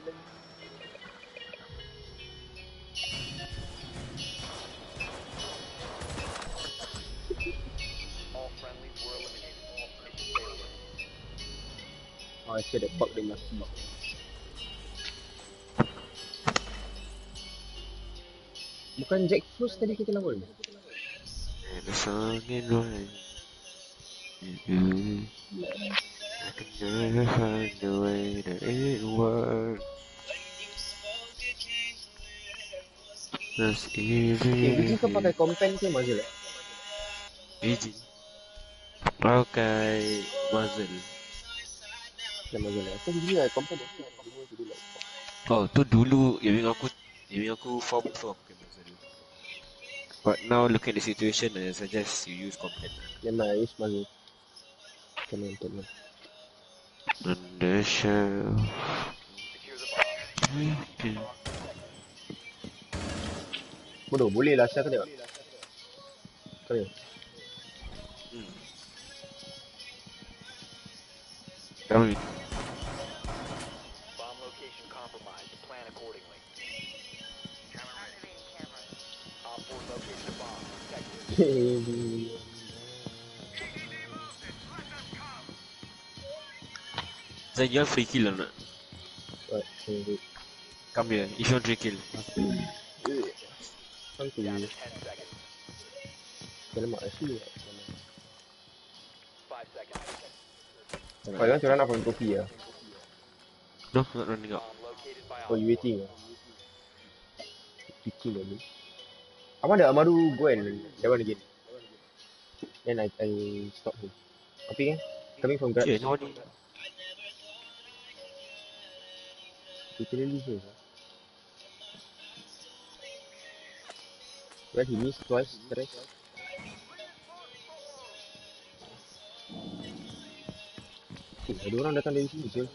all friendlies were eliminated. Mission failure. Oh, I said that bug dia mati. Bukan Jack Frost tadi kita lawan. And the song in mine. Mm-hmm. I can never find a way that it works. That's Eh, easy. Biji kau pakai kompen ke muzzle? Biji. Pakai muzzle. Pakai muzzle lah. Kau biji lah kompen aku. Dulu jadi like. Oh, tu dulu gaming aku gaming aku form form pakai muzzle. But now looking at the situation, I suggest you use content. Then I use muzzle. Come on, come on. On the shelf. Secure the bomb. Bodoh, boleh lah asal kau tengok. Kau tengok. Hmm. Kami. Bomb location compromised. Plan accordingly. Op four located a bomb. Protect it. Zain, you have free kill or not? What? Tunggu. Come here, if you want free kill. Tunggu. Down to ten seconds. Kena mak asli. Five seconds. Kau jangan curang nak phone kopi lah. No, not running out. Bomb located by Oh, Op you four. waiting lah. Picking lah ni. Apa ada Amaru go and that one again. Then I I stop him. Kopi kan? Coming from garage. Okay, no one. Literally here. Well, he missed twice, thrice. Eh, ada orang datang dari sini je.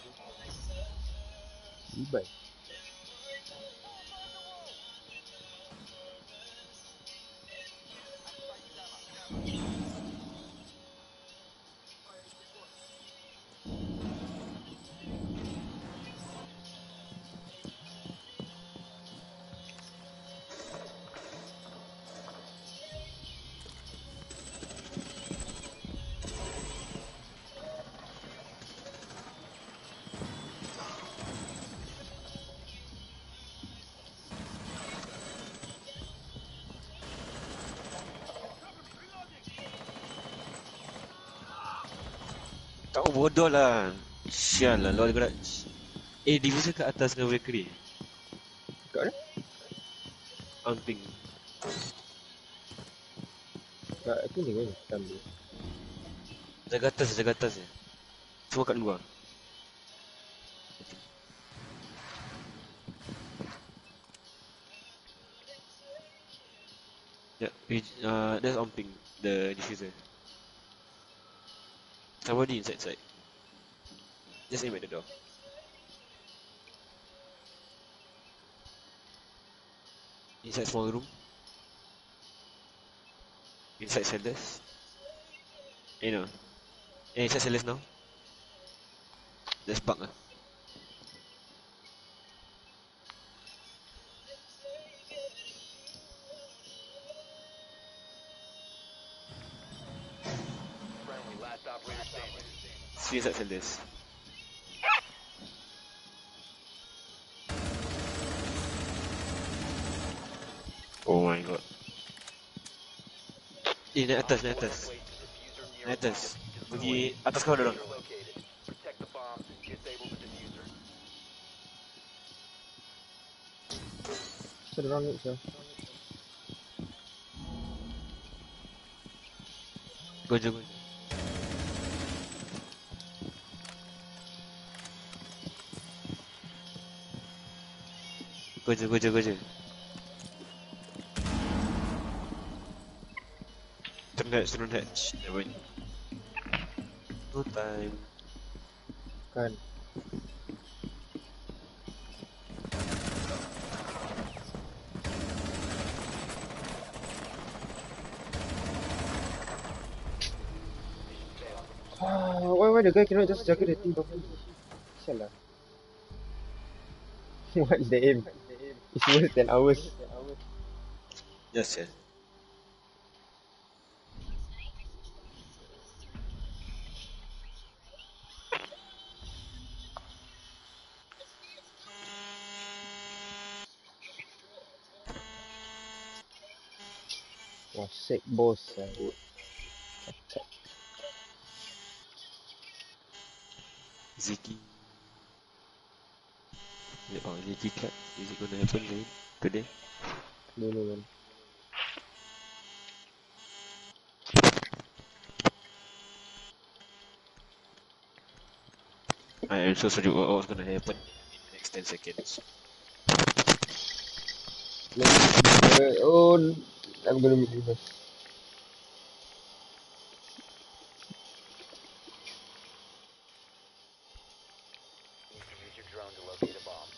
Libat. Oh, bodoh lah. Sial lah, lol garage. Eh, diffuser kat atas dengan Valkyrie. Kat mana? On ping. Kat aku ni kan, hitam dia. Jaga atas, jaga atas je. Semua kat luar. Yeah, uh, that's on ping, the diffuser. Somebody inside side. Just aim at the door. Inside small room. Inside cellars. You know. Eh, inside cellars now. There's bug lah. Friendly, last operator standing. See inside cellars. Oh my god. Eh, naik atas, naik atas. Place the diffuser near Naik atas. Pergi atas kau dorang. you're located. Protect the bombs and disable the diffuser. Ada orang ni siapa? Gojo, gojo. Gojo, gojo, gojo. Turn hatch, turn hatch. Never mind. No time. Kan. Ah, why why the guy cannot just jaga the team properly? Sial lah. What is the aim? It's worse than ours. Yes, yes. Wah, sick boss. Uh. Ziki. Yeah, oh, Ziki cut. Is it gonna happen again today? No, no, man. I am so sorry what what's gonna happen in the next ten seconds. Oh, I'm gonna meet you first. Need to use your drone to locate a bomb.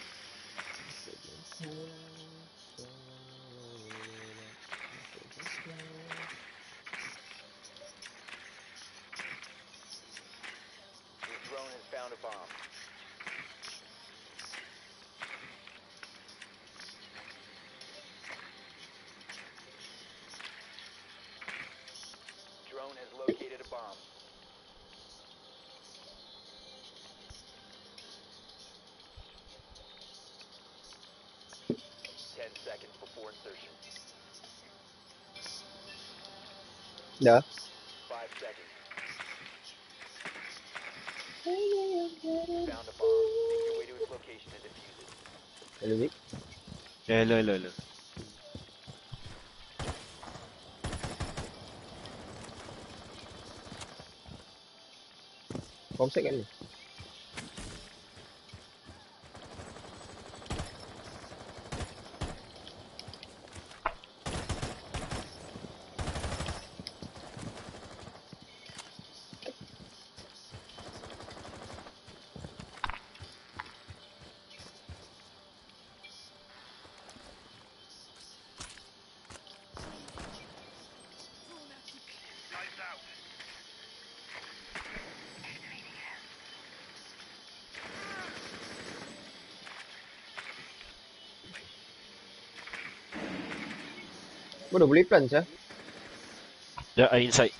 Your drone has found a bomb. Drone has located a bomb. Ten seconds before insertion. Dah. Five seconds. Found a bomb. Make your way to its location and defuse it. Hello, Vic. Yeah, hello, hello, hello. Comsec kan ni? Bodoh boleh plan sah. Yeah, I inside.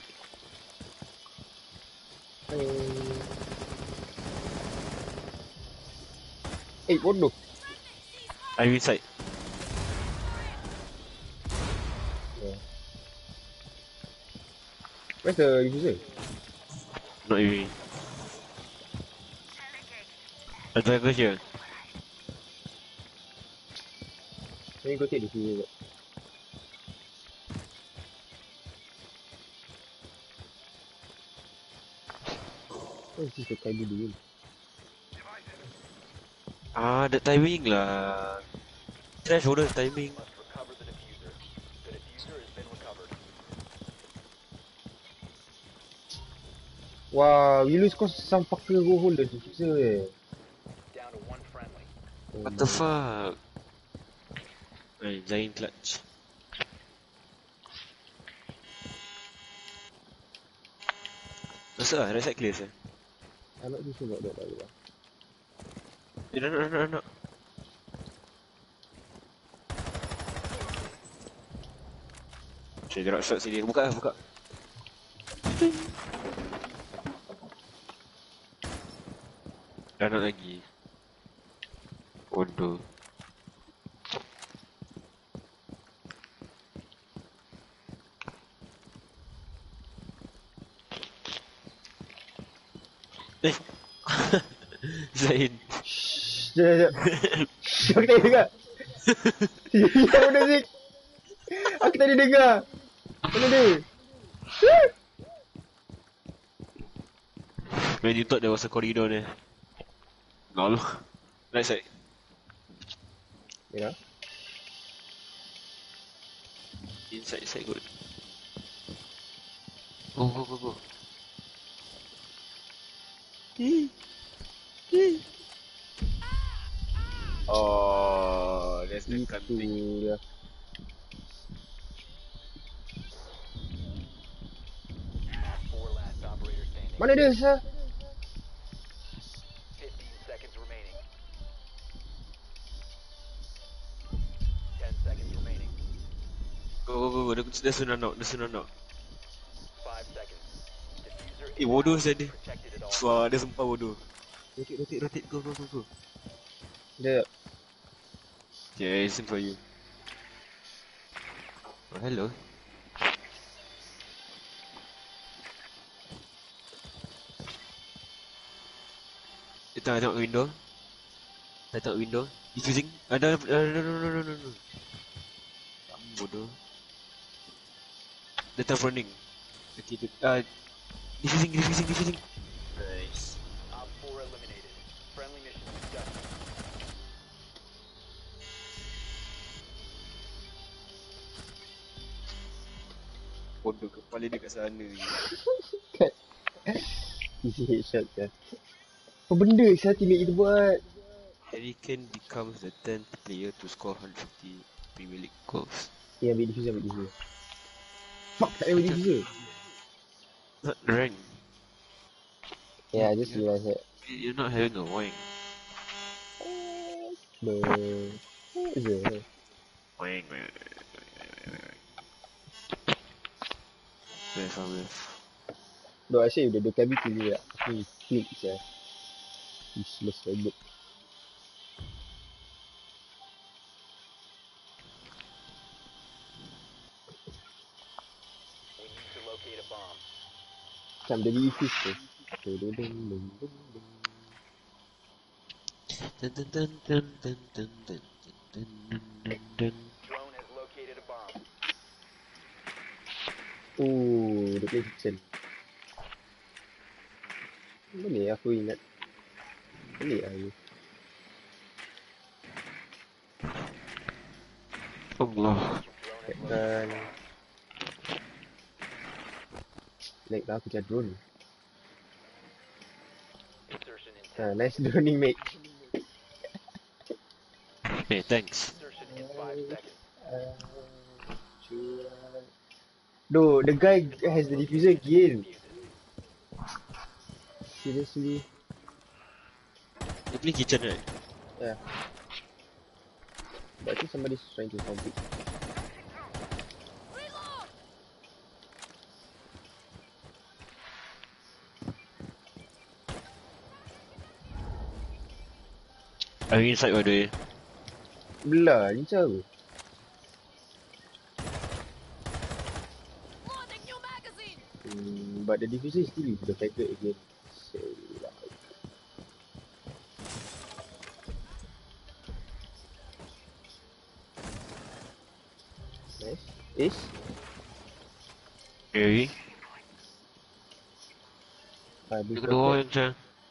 Eh, bodoh. I inside. Where's the diffuser? Not even. Ada aku je. Ni kau take diffuser. Oh, this is the timing dulu. Ah, the timing lah. Trash order timing. Must recover the diffuser. The diffuser has been recovered. Wow, we lose cause some fucker go hold the diffuser eh. Down to one friendly. Oh What the my. fuck? Eh, giant clutch. Masuk lah, right side clear sah. I'm not too sure about that lah. Eh, nak, nak, nak, nak. Cik, drop shot sini. Buka lah, buka. Dah nak lagi. Bodoh. Eh. Zain. Sekejap, sekejap. Shh, aku tadi dengar. Ya, mana Zik? Aku tadi dengar. Mana dia? When you thought there was a corridor there. Lol. Right side. Ya. Inside side good. Go, go, go, go. Oh, that's the Itu cunting. dia. Four last operator standing. Mana dia sah? Fifteen seconds remaining. Ten seconds remaining. Go, go, go, go. Dia, dia sudah knock, dia sudah knock. Five seconds. Diffuser Eh, bodoh saya dia. protected at all. Suara dia sumpah bodoh. Rotate, rotate, rotate. Go, go, go, go. Dia. Okay, I listen for you. Oh, hello. Dia tengok, tengok window. Dia tengok window. Diffusing. Ada, ada, no, no, no, no, no, no. Bodoh. Dia tengok running. Okay, dia, uh, diffusing, diffusing, diffusing. Nice. Op four eliminated. Friendly mission successful. Bodoh, kepala dia kat sana je. Easy headshot kan. Apa benda sah teammate kita buat? Harry Kane becomes the tenth player to score one hundred fifty Premier League goals. Ya, ambil diffuser, ambil diffuser. Fuck, tak boleh ambil diffuser. Not rank. Yeah, I just realised that. You're not having a wang. The... What is it? Wang, wang. Left, left. No, I say the the cabin tu je tak. Ni click je. Useless rabbit. We need to locate a bomb. Macam dia defuse tu. Dun dun dun dun dun dun. Dun dun dun dun dun dun dun dun dun dun dun. Drone has located a bomb. Oh, dia play kitchen. Boleh aku ingat. Boleh lah you. Allah. Dan like lah aku jadi drone. Insertion in Ha, nice droning mate. Hey, thanks. insertion in five seconds. Uh, No, the guy has the diffuser again. Seriously? You play kitchen, right? Yeah. But I think somebody's trying to compete. Are you inside by the way? Belah, ni macam apa? Hmm, but the diffuser is still with the faggot again. So, like... Nice. Ace. Okay. Ah, Dia dia kedua orang macam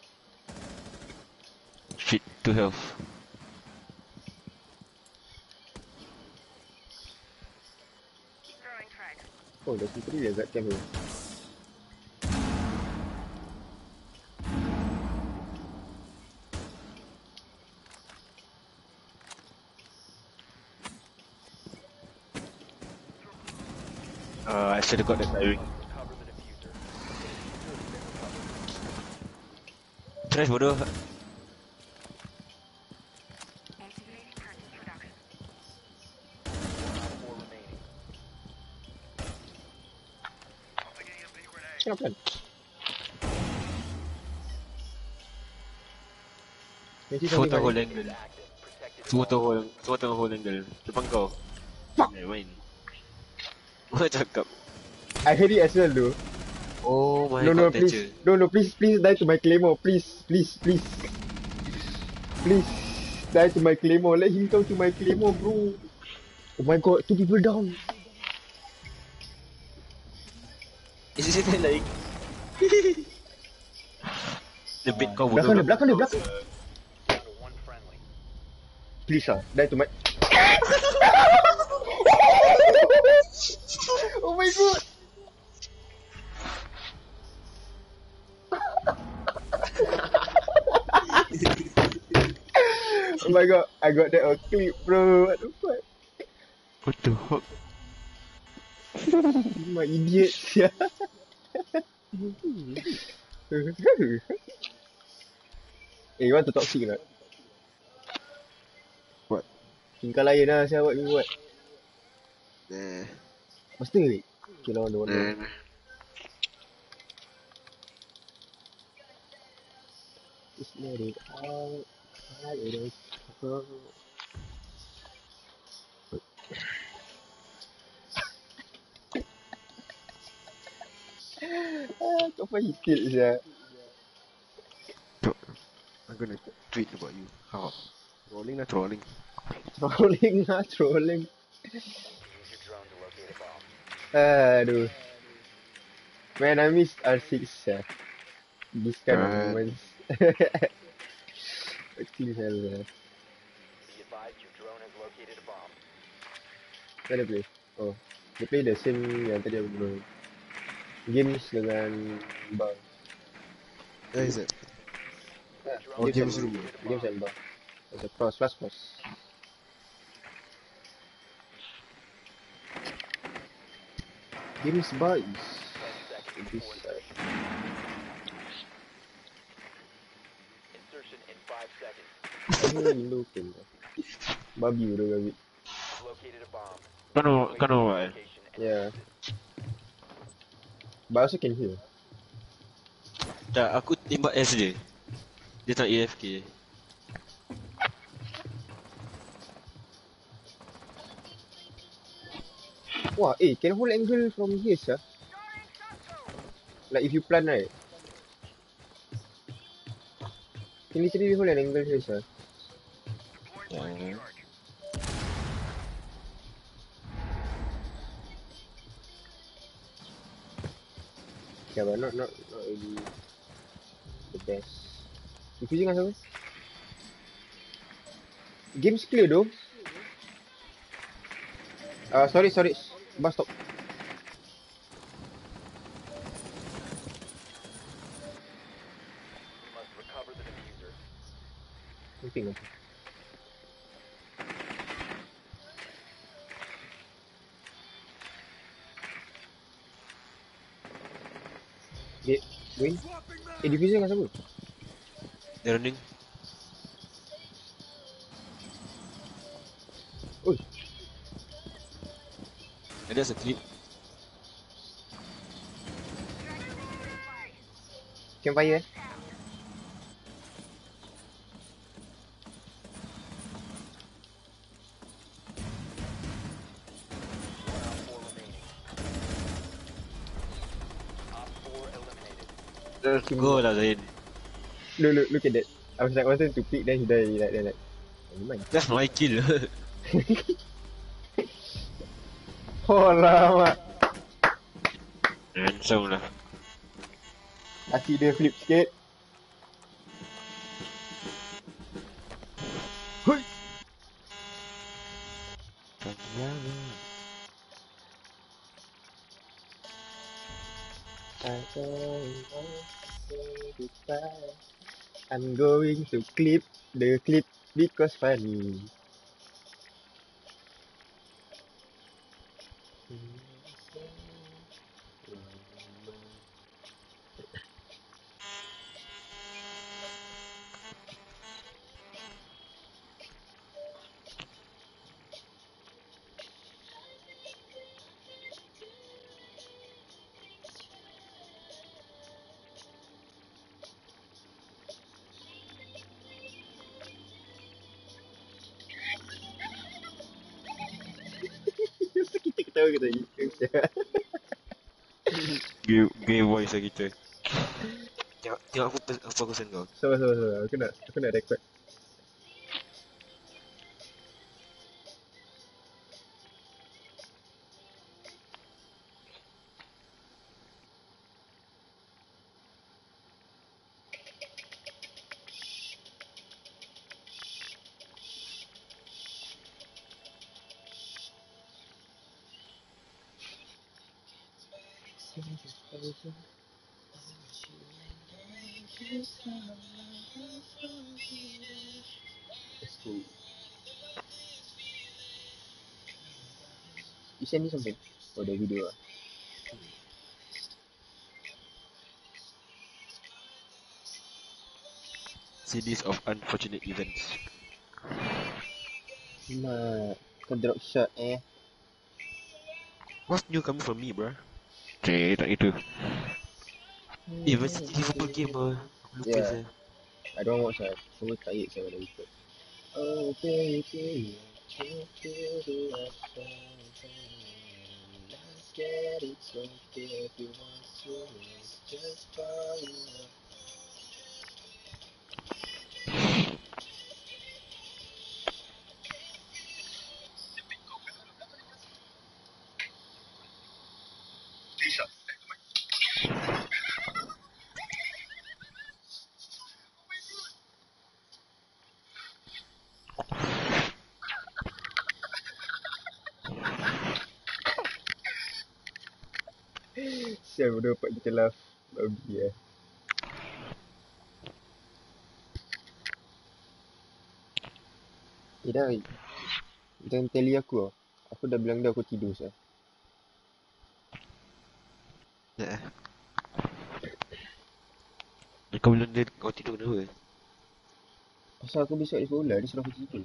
shit to health. Oh, dah sini dia kat camp ni. Uh, I should have got that tiring. Recover the diffuser. Trash bodoh. Four remaining. Kenapa kan? Messi Semua sambil tahu main. whole angle. Active. Protected. Semua tahu whole, semua tahu whole angle. Depan kau. Eh, main. Apa cakap? I heard it as well though. Oh my No no god, please. Thatcher. No no please please die to my claymore. Please please please. Please die to my claymore. Let him come to my claymore, bro. Oh my god, two people down. Is it that like? The bit kau bodoh. Belakang dia, belakang dia, belakang. Down to one friendly. Please ah, die to my. Oh my god. Oh my god, I got that on clip, bro. What the fuck? What the fuck? My idiot. Yeah. Eh, you want to talk shit or not? What? Tingkah lain lah, saya buat ni buat. Nah. Master ke? Okay, lawan lawan lawan. Nah, Just let it out. Let it go. Ah, kau pun hitil je. I'm gonna tweet about you. How? Trolling lah, trolling. Trolling lah, trolling. Use your drone to locate a bomb. Aduh. Man, I miss R six ya. This kind of Right. moments. Kecil hell ya. Be advised your drone has located a bomb. Mana play? Oh, dia play the same yang tadi aku main. Games dengan bar. Where is it? Oh, games and- room. Games and bar. It's a cross, flash cross. Games bar is Ten seconds this before side. insertion in five seconds. Ini Indo pun. Babi udah babi. You've located a bomb. kau know, kau know what? eh? Location and Yeah. But also can hear. Tak, aku tembak S dia. Dia tak A F K. Wah, eh, can hold angle from here, sir. Like if you plan right. Can literally hold an angle here, sir. Yeah. Yeah, but not not not really the best. Diffusing lah siapa? Game's clear though. Ah, uh, sorry sorry. Bus stop. you must recover the diffuser. Penting apa? Gate, win. Eh, diffuser dengan siapa? Dia running. Oi, Ada a clip. campfire eh? Round four remaining. Op four eliminated. Let's go lah Zain. Look, look, look at that. I was like wanting to pick, then he died like that. Like, oh, never mind. That's my kill. Oh lama. Handsome lah. Asyik dia flip sikit. Hui. I'm going to clip the clip because funny. Kita ketawa kita gitu. Gay, gay voice lah kita. Tengok, tengok apa, apa aku send kau. Sabar sabar sabar. Aku nak aku nak record. You send me something? Oh, the video ah. Series of unfortunate events. Mak, kau drop shot eh. What's new coming from me, bro? Cik, tak itu. Eh, versi Liverpool game ah. Aku lupa Yeah. saya. I don't watch lah. Semua tired saya pada ikut. Oh baby, can't you do it for me? Let's get it so good if you want to. It's just for you. Siapa dapat kita laugh. Babi eh. Eh dah, jangan teli aku lah. Aku dah bilang dah aku tidur sah. Ya. Kau bilang dia kau tidur kenapa? Pasal aku besok ada sekolah, dia suruh aku tidur.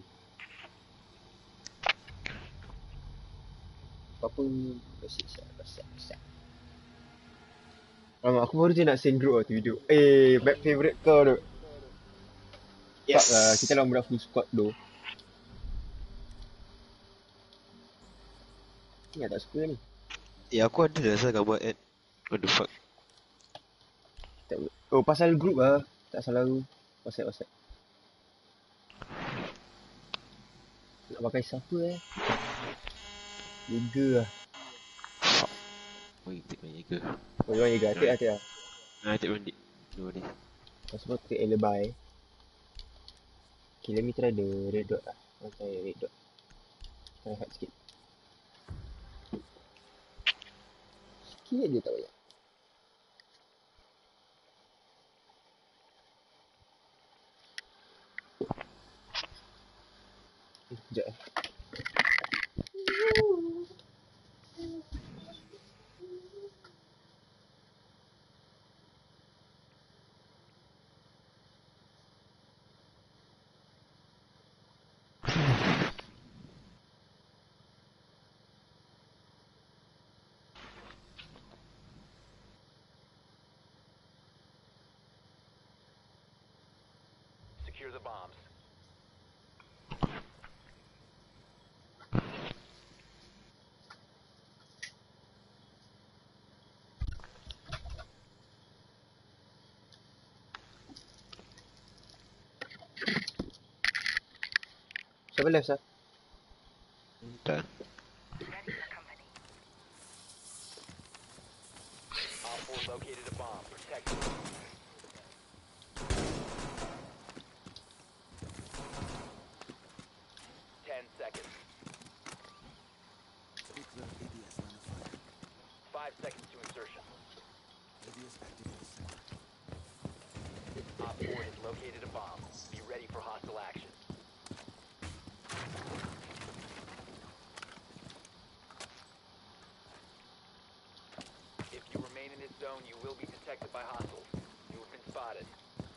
Apa-apa, besik sah, besik sah. Alamak, aku baru je nak send group lah tu video. Eh, map favourite kau tu. Yes. Fuck lah, kita lawan budak full squad tu. Ni tak suka ni. Eh, aku ada dah asal gambar ad. What the fuck? Tak, oh, pasal group lah. Tak salah aku. WhatsApp, WhatsApp. Nak pakai siapa eh? Jaga lah. Oh, take my Jaeger. Oh, you want Jaga? Take lah, take lah. Ah, take bandit. No ni. Lepas tu take alibi. Okay, let me try the red dot lah. I'll try red dot. Try hard sikit. Sikit je tak banyak. Eh, sekejap eh. Secure the bombs. Siapa left sah? Tak. located a bomb. Protect it. Ten seconds. Five seconds to insertion. Op four has located a bomb. Be ready for hostile action. If you remain in this zone, you will be detected by hostiles. You have been spotted.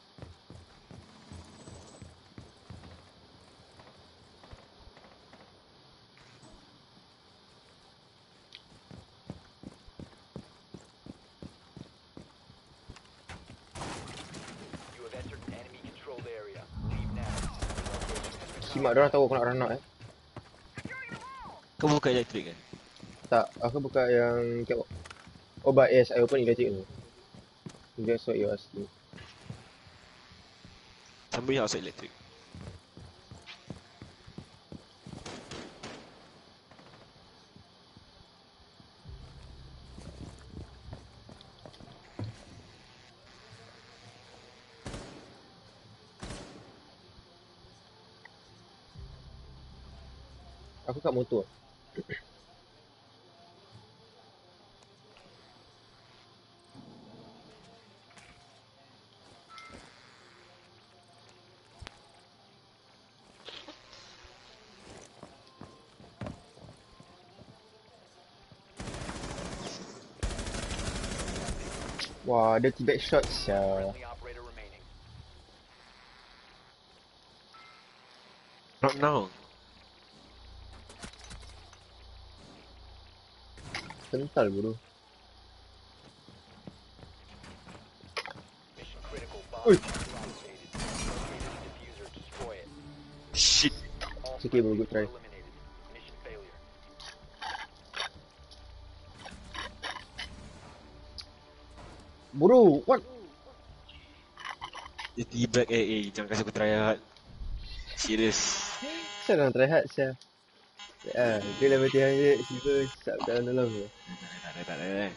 You have entered an enemy-controlled area. Leave now. Location has been Simak diorang tahu aku nak run out eh. Kau buka elektrik eh? Tak, aku buka yang catwalk. Oh but yes, I open electric tu. That's what you're asking. Somebody outside electric. Aku kat motor. Wah, ada T-back shot sia. Friendly operator remaining. Not now. Kental bodoh. Mission critical. Ui. Bomb activated. Located the diffuser. Destroy it. Shit. All It's okay, bro. friendlies Good try. were eliminated. Mission failure. Bodoh, what? Dia T-back eh, eh, jangan kasi aku try hard. Serius. Saya orang try hard sia. Ah, dia dah mati hundred, silver, sub dalam-dalam tu. Tak ada, tak ada, tak ada.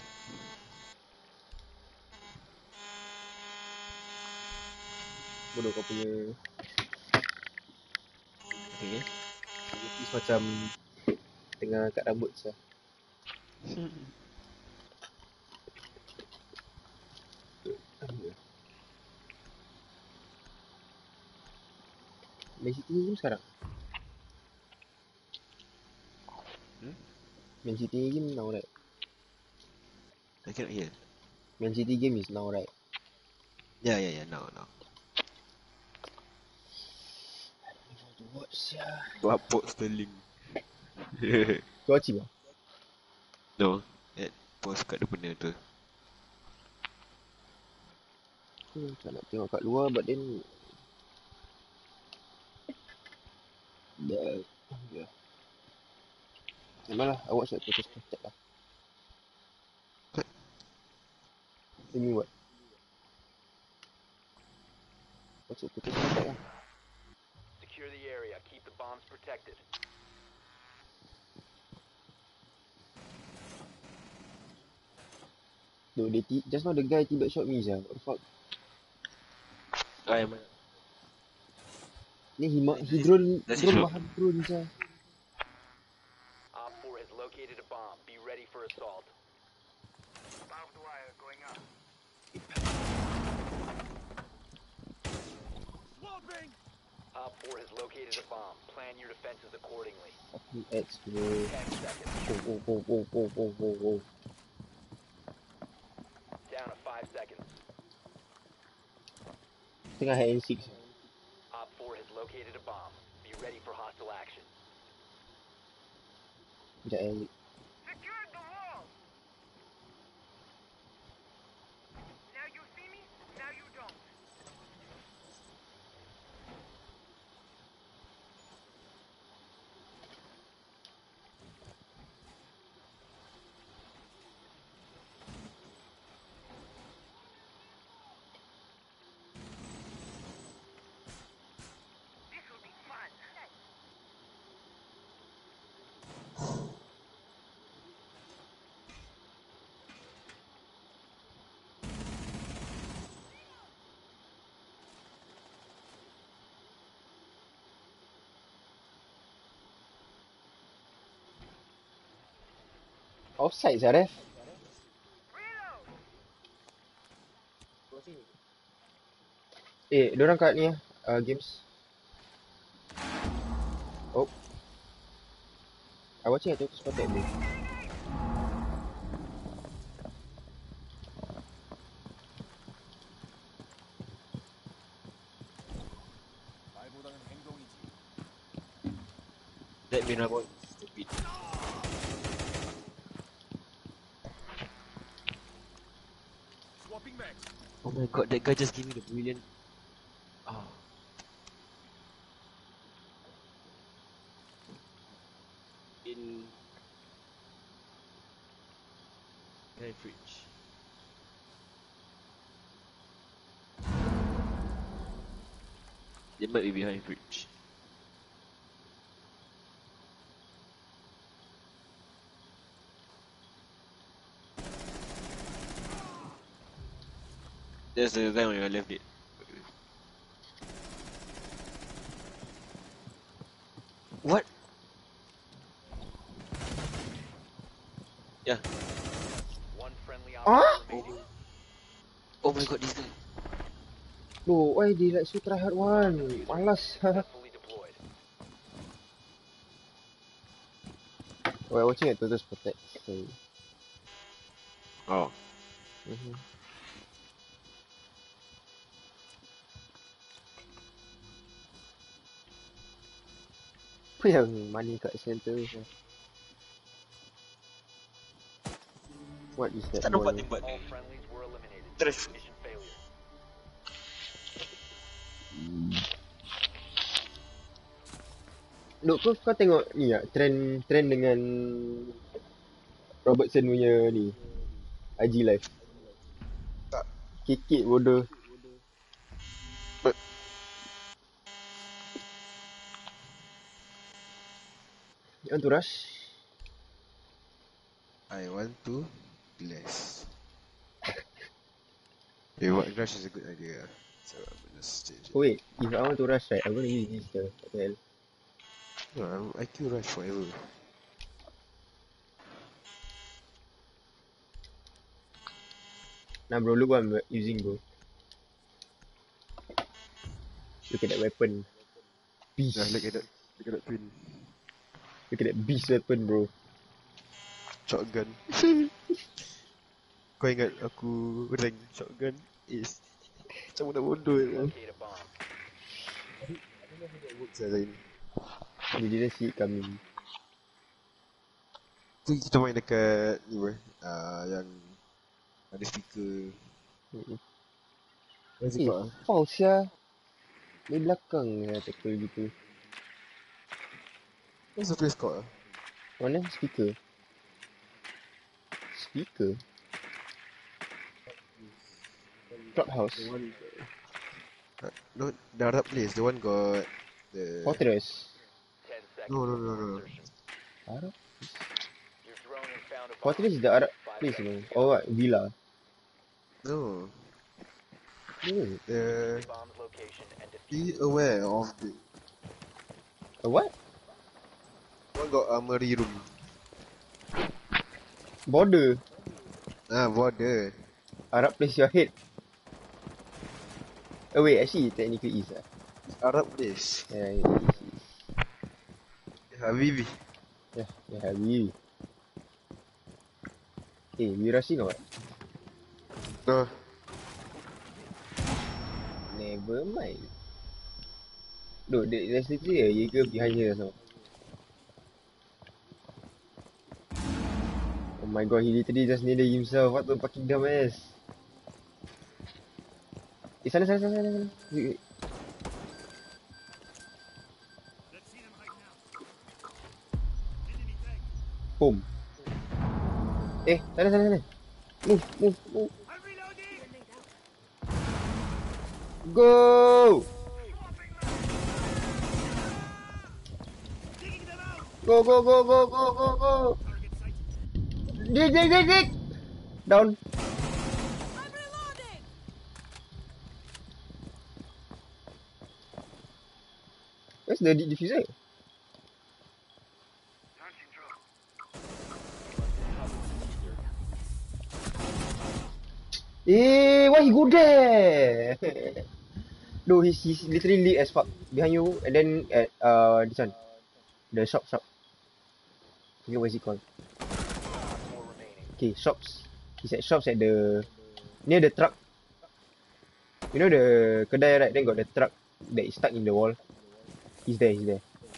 Bodoh kau punya Okay. It's macam tengah kat rambut sia. Man City game sekarang? Hmm? Man City game now right? I cannot hear. Man City game is now right? Ya, ya, ya, now, now. To watch sia. Bapok Sterling. Kau watch bah? No, that post kat depan dia tu. Aku tak nak tengok kat luar but then dah, yeah. Memanglah, I watch that photos protect lah. You mean what? Watch that photos protect lah. Secure the area. Keep the bombs protected. No, they t- just now the guy T-back shot me sia. What the fuck? I am. Ni he, ma- he drone, That's drone true. mahal drone sia. Op four has located a bomb. Be ready for assault. Barbed wire going up. Op four has located a bomb. Plan your defenses accordingly. Fucking ads bro. Ten seconds. Oh, oh, oh, oh, oh, oh, oh, oh. Down to five seconds. Tengah hide and seek. Op four has located a bomb. Be ready for hostile action. Sekejap eh. Secured the wall. Now you see me, now you don't. This will be fun. Offside sah ref. Eh, diorang kat ni ah, uh, games. Oh. I watching at Tokus Patek bro. That mean about stupid. Oh my god, that guy just gave me the brilliant. Ah. In. Behind fridge. They might be behind fridge. There's the guy on your left, it. What? Yeah. One friendly Ah? operator remaining. Oh my god, this guy. Loh, why they like so try hard one? Malas. Successfully deployed. Oh, I watching at Tokus Patek. So. Oh. Mm-hmm. Apa yang money kat center tu? What is that Tak nampak ball? tembak All dia. friendlies were eliminated. Terus. Mission failure. Look, kau, kau tengok ni tak? Trend, trend dengan Robertson punya ni I G live. Tak. Kekek bodoh. But You want to rush? I want to bless. Okay, what rush is a good idea. So I'm just change it. Oh wait, if I want to rush right, I'm gonna use this the what the hell? No, I'm, I Q rush forever. Nah bro, look what I'm using bro. Look at that weapon. Beast. Nah, look at that. Look at that twin. Look at that beast weapon bro. Shotgun. Kau ingat aku rank shotgun is macam budak bodoh je. Locate a bomb. I don't know how that works lah Zain. They didn't see it coming. Tu kita main dekat ni weh, uh, yang ada speaker. Mm-mm. What's it Eh, called? foul sia. Di belakang ya tackle gitu. What's the place called? Mana speaker? Speaker? Clubhouse. The one uh, no, the Arab place, the one got the Fortress. Ten seconds No, no, no, before no. insertion. Arab? Your drone has found a bomb. Fortress is the Arab Five place seconds no? to go. Or what? Villa. No, Hmm. the Bomb's location and be defuse. aware of the A what? one got armory room. Border. Ah, border. Arab place your head. Oh wait, actually technically is ah. Arab place. Yeah, it is. It is. Habibi. Yeah, yeah, we. Eh, we rushing or what? No. Never mind. Look, there- there's literally a Jaeger behind here now. Oh my god, he literally just needed himself. What the fucking dumbass. Eh, sana, sana, sana, sana, sana. Wait, wait. Boom. Eh, sana, sana, sana. Move, move, move. Go! Go, go, go, go, go, go, go! Dig, dig, dig, dig! Down. Where's the di- diffuser? Eh, why he go there? No, he's, he's literally lit as fuck behind you, and then at uh this one, the shop shop. I forget what is it called. Four remaining. Okay, shops. He's at shops at the near the truck. You know the kedai right? Then got the truck that is stuck in the wall. He's there. He's there.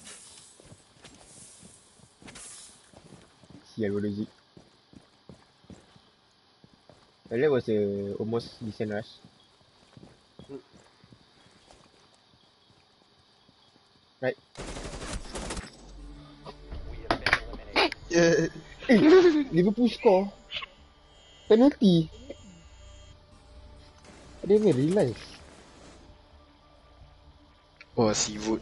Yeah, what is it? Well, that was a almost decent rush. Right. We have been eliminated. Yeah. Eh, Liverpool score. Penalty. I didn't even realise. Oh, seafood.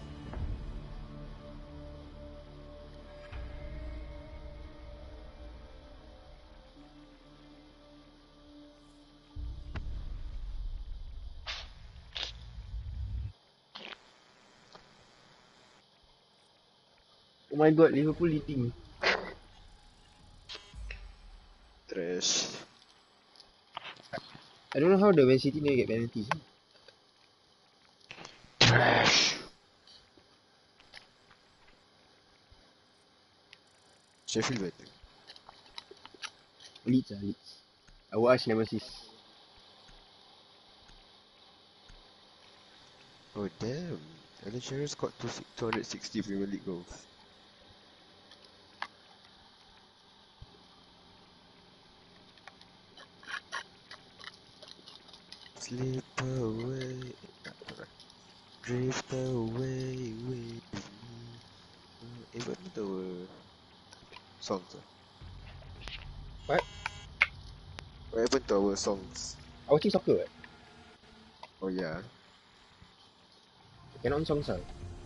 Oh my god, Liverpool leading. Trash. I don't know how the Man City never get penalties. Trash. Sheffield better. Leeds ah, Leeds. Our Arch nemesis. Oh damn. Alan Shearer scored two hundred sixty Premier League goals. Slip away, drift away with me. Uh, eh, what ni tahu songs ah? What? What happened to our songs? I watching soccer right? Oh yeah. Cannot on songs ah.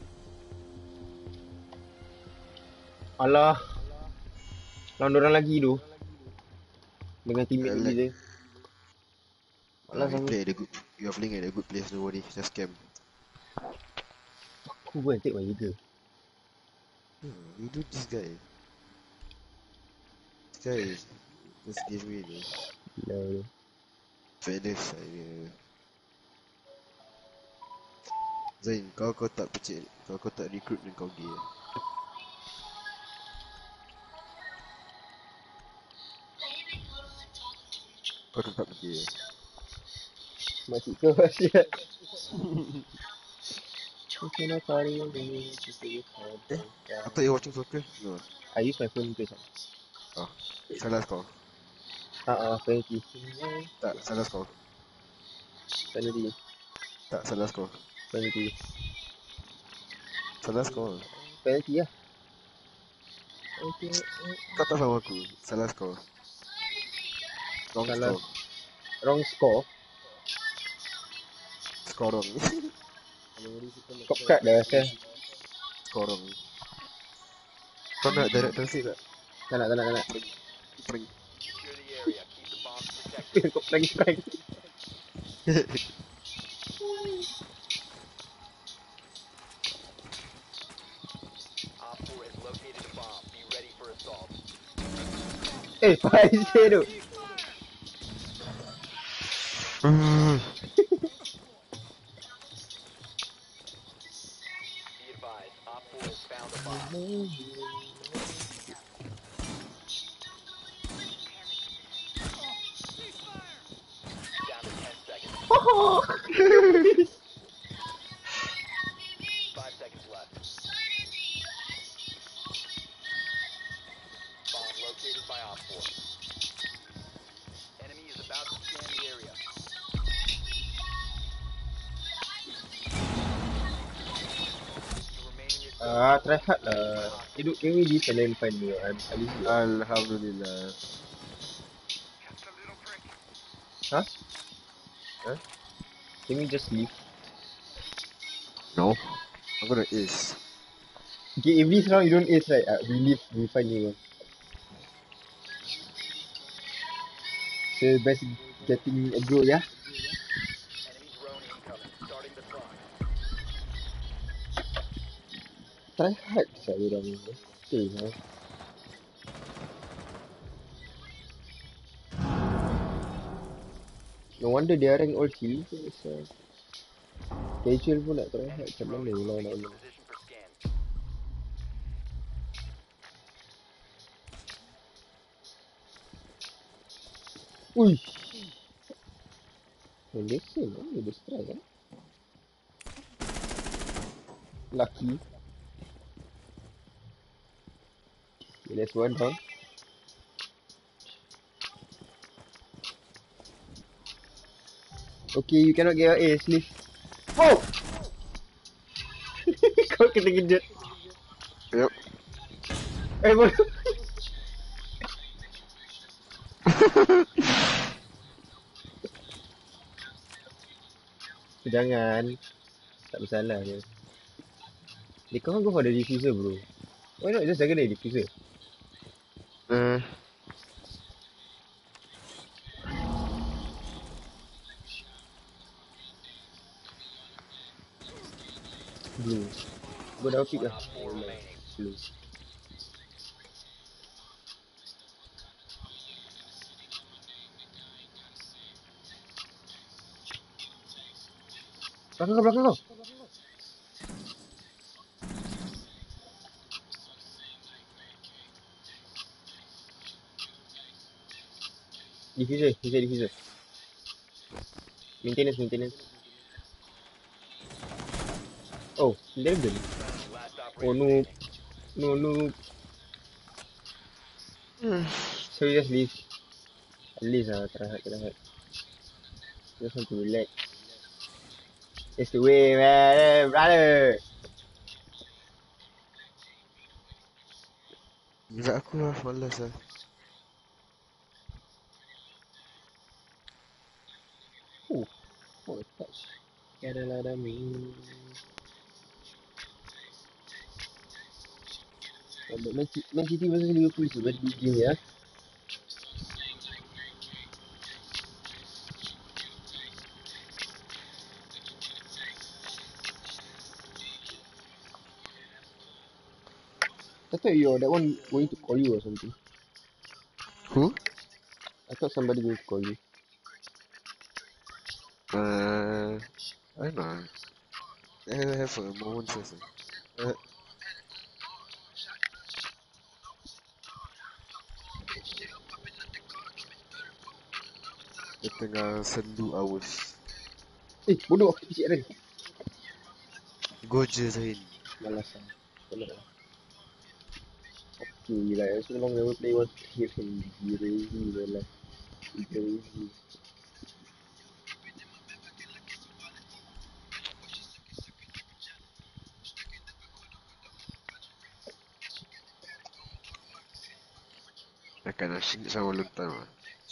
Alah. Lawan dorang lagi tu. Dengan teammate Alah. lagi je. Uh, Alah you sama. play at a good, you are playing at a good place, no worry, just scam. Aku go and take my leader. Hmm, you do this guy. This guy is just give me the Gila. feathers saya. Zain, kau kau tak percaya, kau kau tak recruit dan kau gay. Kau tetap gay. Makcik kau asyik. Mungkin aku hari ini Eh, I thought you watching soccer? No. I use my phone to song. Oh, salah kau. Ah ah, penalty. Tak, salah kau. Penalty. Tak, salah kau. Penalty. Salah kau. Penalty lah. Okay. Kau tak faham aku. Salah kau. Wrong Salah. score. Wrong score. Score wrong. Top card dah rasa. Score wrong. Kau nak direct translate tak? Tak nak, tak nak, tak nak. Prank. Secure the area. Keep the bombs protected. Kau lagi strike. Op four has located a bomb. Be ready for assault. Eh, Faizal tu. Be advised. Op four has found a bomb. Down to ten seconds. Five seconds left. Bomb located by Op four. Enemy is about to scan the area. You remain in your Ah, try hard lah. Hidup kami this and then find me. I'm I lazy. Alhamdulillah. Just a little prick. Huh? Huh? Can we just leave? No. I'm gonna ace. Okay, if this round you don't ace right, uh, we leave, we find you. So best getting a goal, yeah? enemy drone incoming. Starting the clock. Try hard saya orang ni. Okay, ha. No wonder dia rank all kill. So, casual pun nak try hard macam mana Rogue lah nak moving into menang. position for scan. Ui. Main lesen lah. Dia strike kan. Lucky. Okay, that's one down. Okay, you cannot get your A, Sleeve. Oh! Kau kena kejut. Yup. Eh, bodoh. Jangan. Tak bersalah je. They can't go for the diffuser, bro. Why not just jaga the diffuser? Uh, Blue. Go down pick One lah. op four remaining. Blue. Belakang kau, belakang kau. Diffuser, diffuser, diffuser. Maintenance, maintenance. Oh, there good. Last Oh operator no, standing. no, no. So we just leave. At least ah, try hard, try hard. Just want to relax. It's the way, man, brother. Ingat aku lah, malas lah. Oh, oh, touch. Get a lot of me. Oh, but Man City, Man City versus Liverpool is a very big game, yeah. I thought you're that one going to call you or something. Who? I thought somebody going to call you. Uh, I don't know. I have a moment first. Uh, dia tengah sendu hours. Eh, bodoh aku picit rank. Go je Zain. Malas lah. Penat lah. Okay, like I so long never play one game and be crazy man lah. Be crazy. Takkan nak shinit sama lontar lah.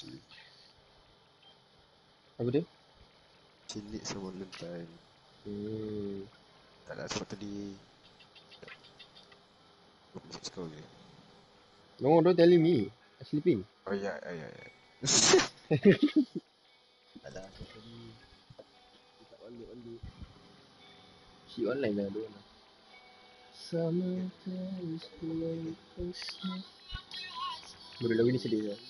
Apa dia? Shinit sama lontar. Hmm. Tak lah, sebab tadi message kau je. No, don't tell me. I'm sleeping. Oh ya, ya, ya, ya. Alah, tadi dia tak balik-balik. She online lah, don't lah. Summertime is blowing Christmas. Bodoh lagu ni sedih lah.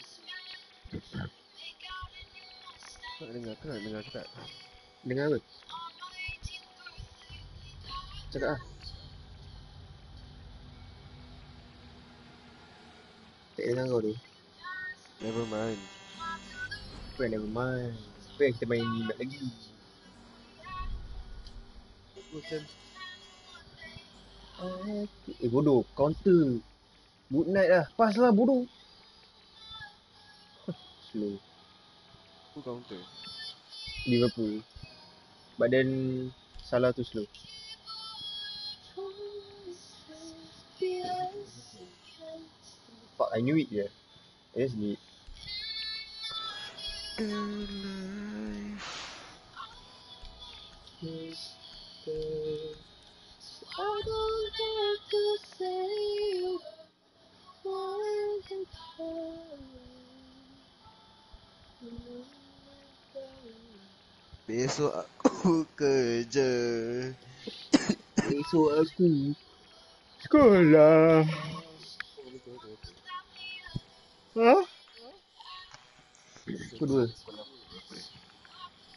Kau nak dengar, kau nak dengar ke tak? Dengar apa? Cakap lah. Tak dengar kau tu. Never mind. Apa yang never mind. Apa yang kita main minat lagi. Macam Eh bodoh, counter. Good night lah. Pass lah bodoh. Slow. aku counter. Liverpool. But then Salah too slow. Fuck, I knew it je. I just knew it. I don't have to say more than Besok aku kerja. besok aku sekolah. Ha? Kedua.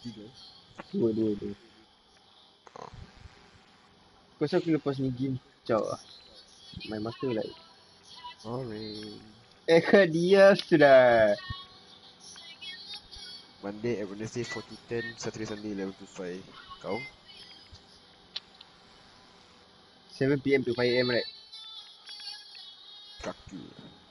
Tiga. Dua, dua, dua. Kau rasa aku lepas ni game kacau lah. My mata like Orange. Eh kau diam sudah. Monday and Wednesday four to ten, Saturday Sunday eleven to five. Kau? seven p m to five a m right? Kaki.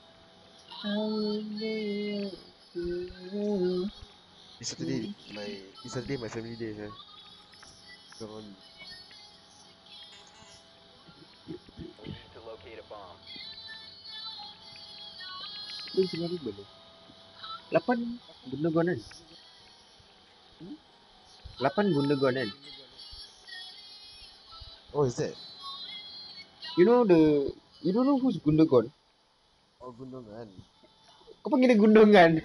This Saturday my this Saturday my family day eh. Come on. We need to locate a bomb. Ini sebenarnya belum. Lapan guna gun kan? Lapan guna gun kan? Oh, is that? You know the you don't know who's Gundogan? Oh, Gunungan. Kau panggil dia Gundongan?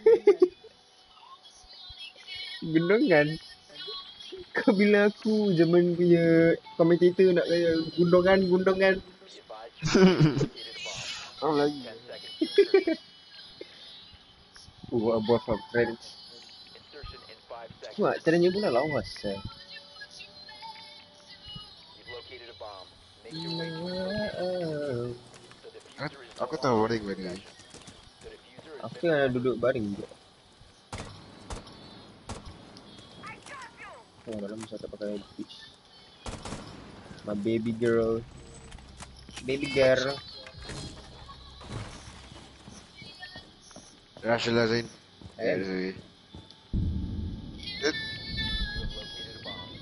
Gundongan? Kau bilang aku zaman punya commentator nak kaya Gundongan, Gundongan. Be advised you have located a bomb. Oh, lagi. Ten seconds to insertion. Oh, buat from friends. Insertion in five seconds. Cuma caranya pula lawas eh. You've located a bomb. Make your way to its location. The diffuser is no Aku tahu longer orang in mana. possession. The diffuser has Aku been yang duduk baring je. Oh, dalam saya tak pakai pitch. My baby girl. Baby girl. Rush lah Zain. Eh? Yeah, sorry. You have located a bomb.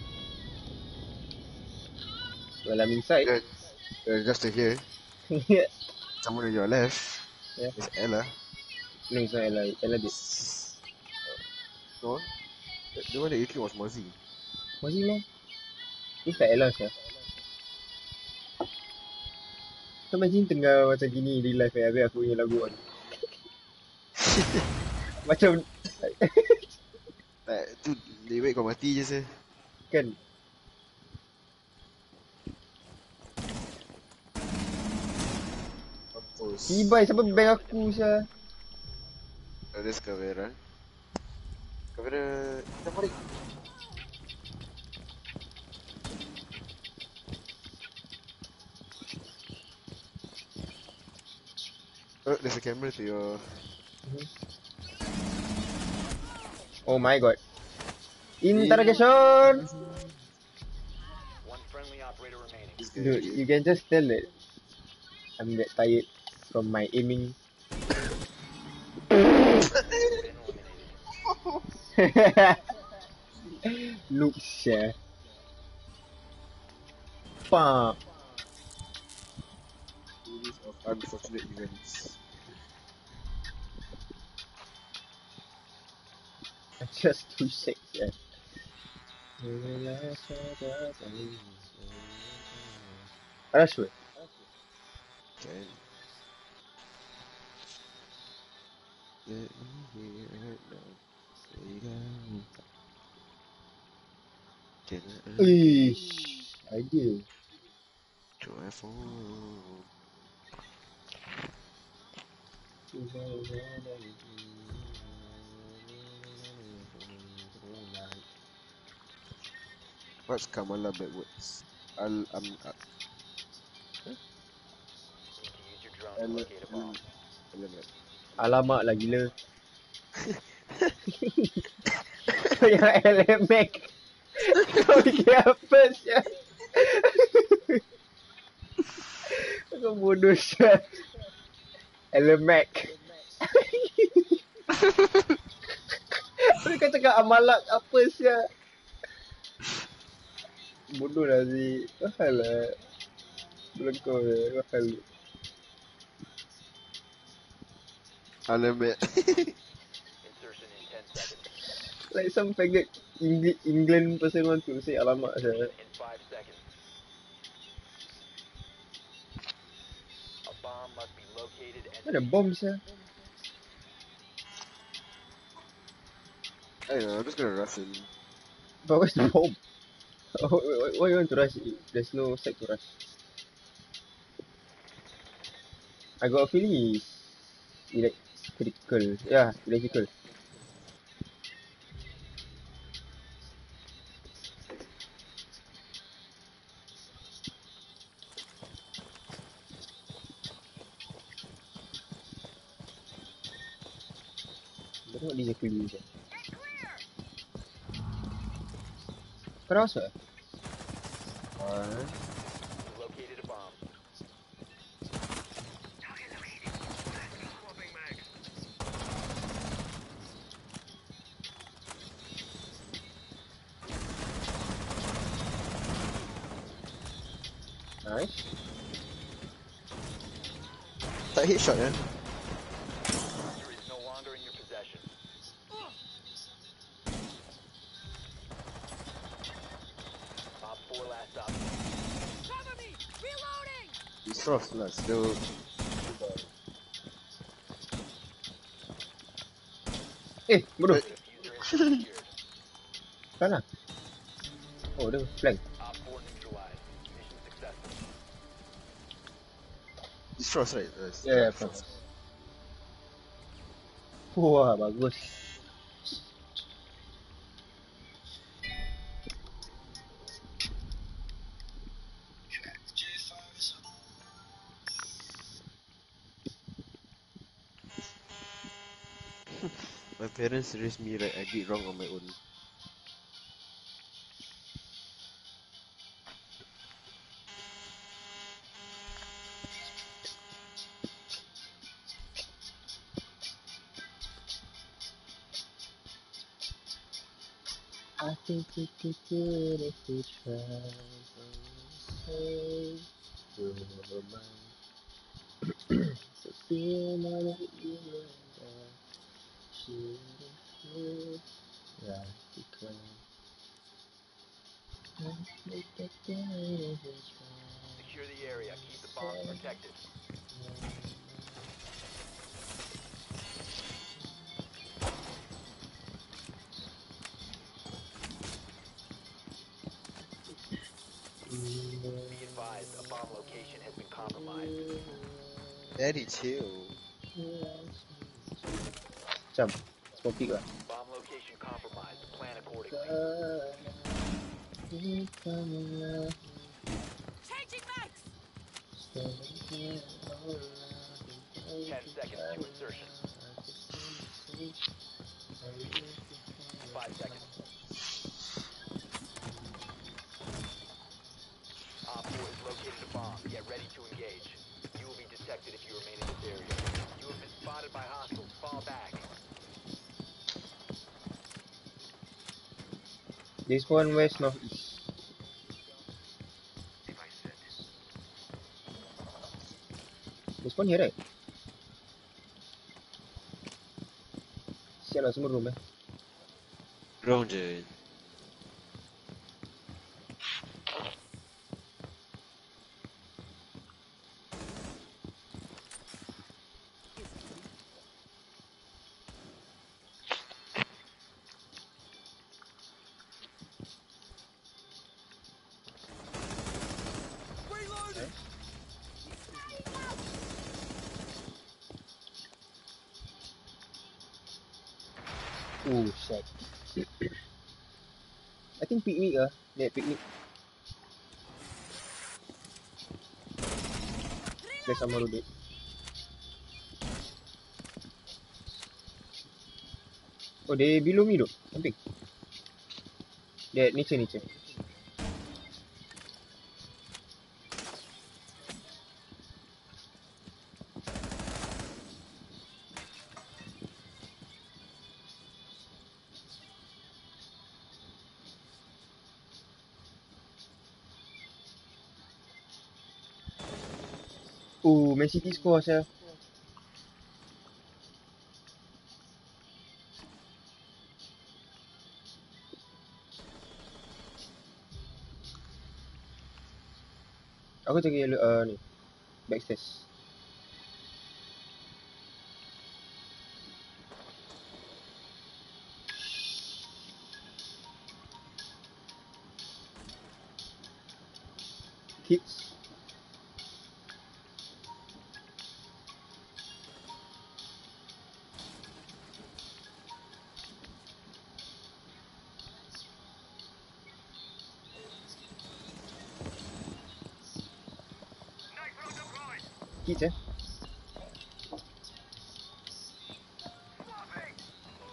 Well, I'm inside. Yeah, uh, just to hear, someone on your left Yeah. is Ella. No, it's not Ella. Ella did. No? The, the one that you think was Mozzie. Was he man? It's like Ella sah. Kau imagine tengah macam gini di live eh, habis aku punya lagu on. Macam Tak, tu lewek kau mati je sah. kan. Mampus. Tibai siapa bang aku sah. Ada kamera. Kamera. Kita balik. Oh, there's a camera to your. Oh my god. Interrogation. One friendly operator remaining. This guy. Dude, you can just tell that I'm get tired from my aiming. Been eliminated. Look share. Pam. Series of unfortunate events. Just too sick, yeah. Rush weh. Can. Let me hear it now. Say down. Can I Ish, idea. try for? What's Kamala backwards? Al um uh, You need to use your drone to Al locate a bomb. Alamak. Alamak lah gila. Kau yang L M X. Kau fikir apa siap? Kau bodoh siap. L M X. Kau cakap amalak apa siap? Bodoh lah si. Mahal lah. Belakau je. Mahal. Alamak. Insertion in ten seconds. Like some faggot Engli- England person want to say alamak siap. In five seconds. A bomb must be located and Ada bomb siap. I don't know, I'm just gonna rush in. But where's the bomb? Oh, why, why you want to rush? There's no site to rush. I got a feeling it's electrical. Yeah, electrical. Dia tengok D J Queen je. Kau dah masuk eh? Ah, You located a bomb. Swapping mags. nice. Tak headshot kan? Diffuser is no longer in your possession. Op four last op. Cover me! Reloading! It's Frost lah, still. Eh, bodoh. Diffuser has been secured. Kan lah. Oh, dia flank. Op four neutralized. Mission successful. It's Frost right? Uh, Ya, ya, Frost. Wah, bagus. My parents raised me right, I did wrong on my own. I think we could do it if we tried. Hey, woman. So feel now that you and I should feel like we can. Make that day if we try. Secure the area. Keep the bombs protected. Be advised, a bomb location has been compromised. Daddy chill. Macam, small peak lah. Bomb location compromised. Plan accordingly. Changing mags! Ten seconds to insertion. Five seconds. Op four has located a bomb. Get ready to engage. You will be detected if you remain in this area. You have been spotted by hostiles. Fall back. This one west, north east. This one here, right? Sial lah semua room eh. Wrong je. Oh, shit. I think picnic ah. That picnic. There's some more dude. Oh, they below me though. Camping. That nature, nature. Oh, Man City score saya. Aku cari uh, ni. Backstairs. Hits. Nitro deployed! Hits eh. Swapping!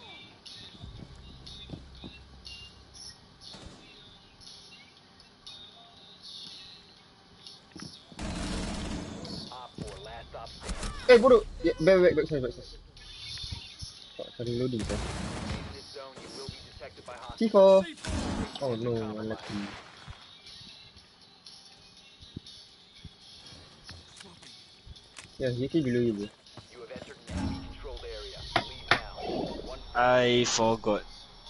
Eh, bodoh. Ya, back, back, back, back, back. Tak, kali loading sah. In this zone, you will be detected by C hostiles. four. Oh no, unlucky. Ya, J K below you, bro. You have entered an enemy-controlled area. Leave now. One I forgot.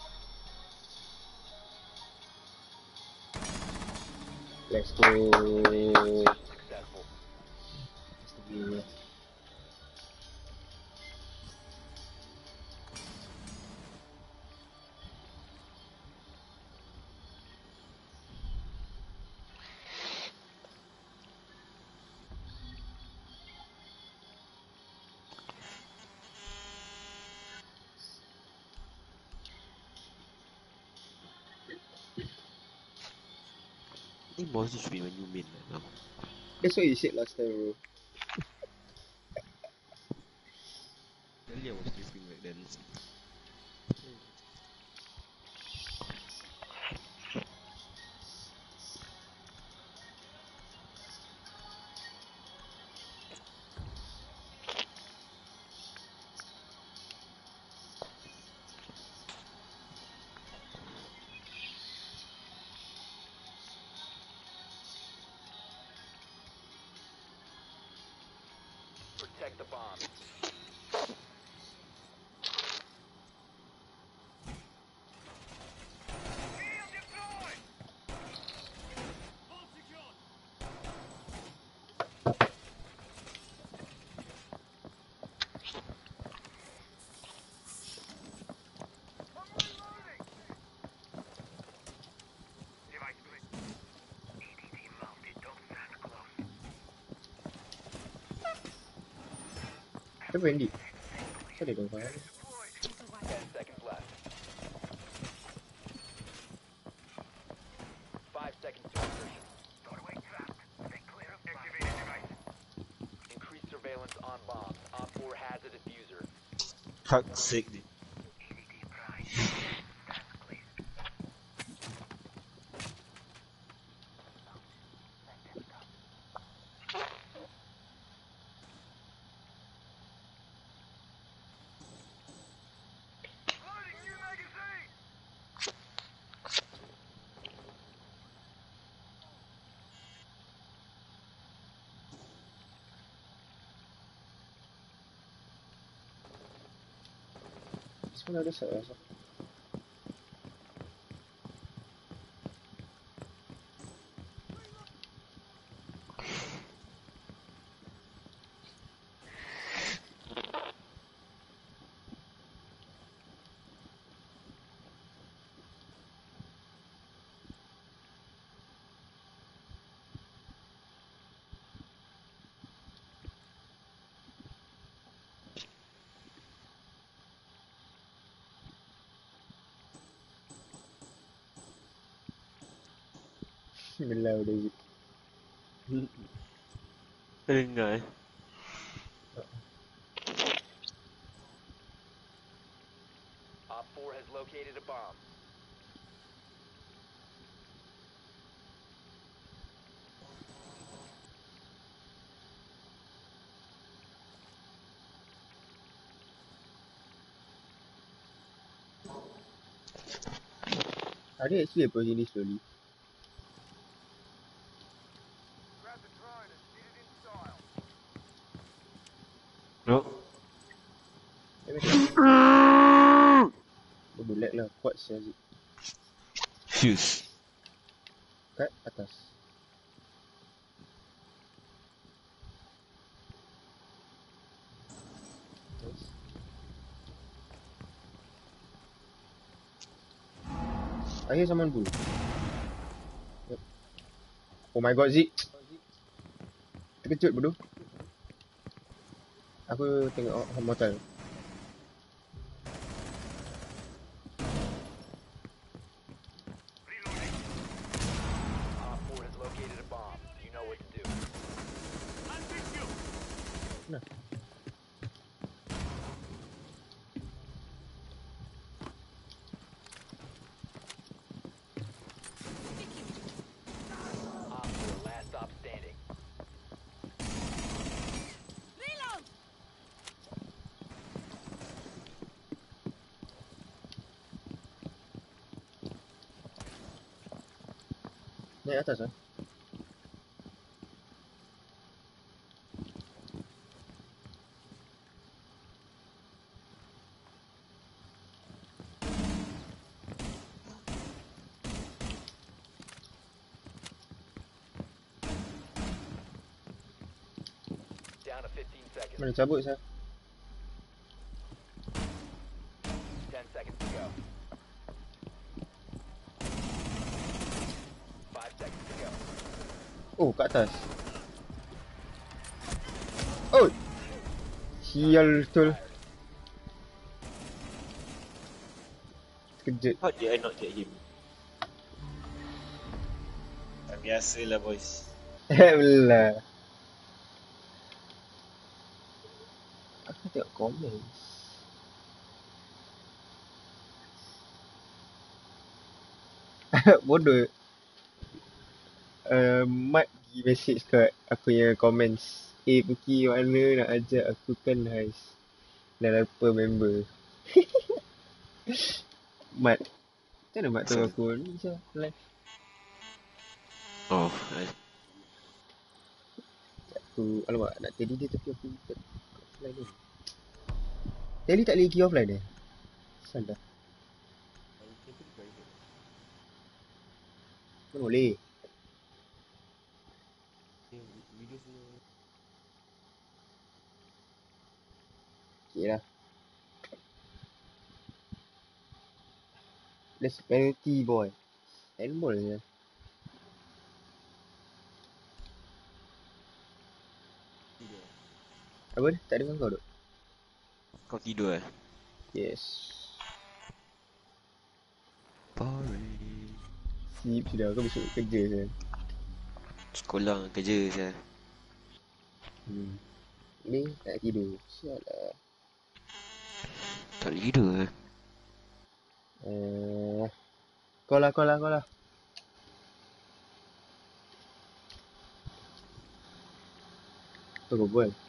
Let's go. successful. Yeah. I think Mozi should be my new main right now. That's what you said last time, bro. Earlier I was sleeping back then. Protect the bomb. Shield deployed! All secured! I'm reloading! Device split. E D D mounted, don't stand close. Siapa Andy? Kenapa dia dah faham? Deployed. Ten seconds left. Five seconds to insertion. Doorway trapped. Stay clear of activated device. Increase surveillance on bombs. Op four has a diffuser. Fuck's sake, dude. E D D prime. That's clear. Loading new magazine! Semua ada set rasa. Belah udah zip. Dengar eh. Op four has located a bomb. Are they actually approaching this slowly? Grab the drone and hit it in style. No. Let me try. Bodoh lag lah. Kuat siya zip. Fuse. Kat atas. Nice. I hear someone pull. Yep. Oh my god, Zik. Terkejut bodoh. Aku tengok home motel. Reloading. Op four has located a bomb. You know what to do. I'm with you. Nah. Op four last stop standing. Naik atas lah. Down to fifteen seconds. Mana cabut saya? ten seconds to go. five seconds to go. Oh, kat atas. Oh! Sial betul. Terkejut. How did I not get him? Tak biasa lah boys. Belah. Aku tengok komen. Bodoh. Uh, Mat pergi message kat aku yang comments. Eh, Puki mana nak ajak aku kan Hais. Dah lupa member. Mat. Macam mana Mat tahu Asal? aku ni je live. Oh, I, Aku, alamak nak tally dia tapi aku tak offline ni. Tally tak boleh pergi offline eh? Asal dah. Mana boleh? Okay lah. There's penalty boy. Handball je. Apa dia? Tak dengar kau duk? kau tidur eh? Yes. Boring. Sip sudah, kau besok kerja je. Sekolah dengan kerja saya. Hmm. Ni tak nak tidur. Sial lah. Tak boleh tidur eh? Uh, kau lah, kau lah, kau lah. Kau berbual.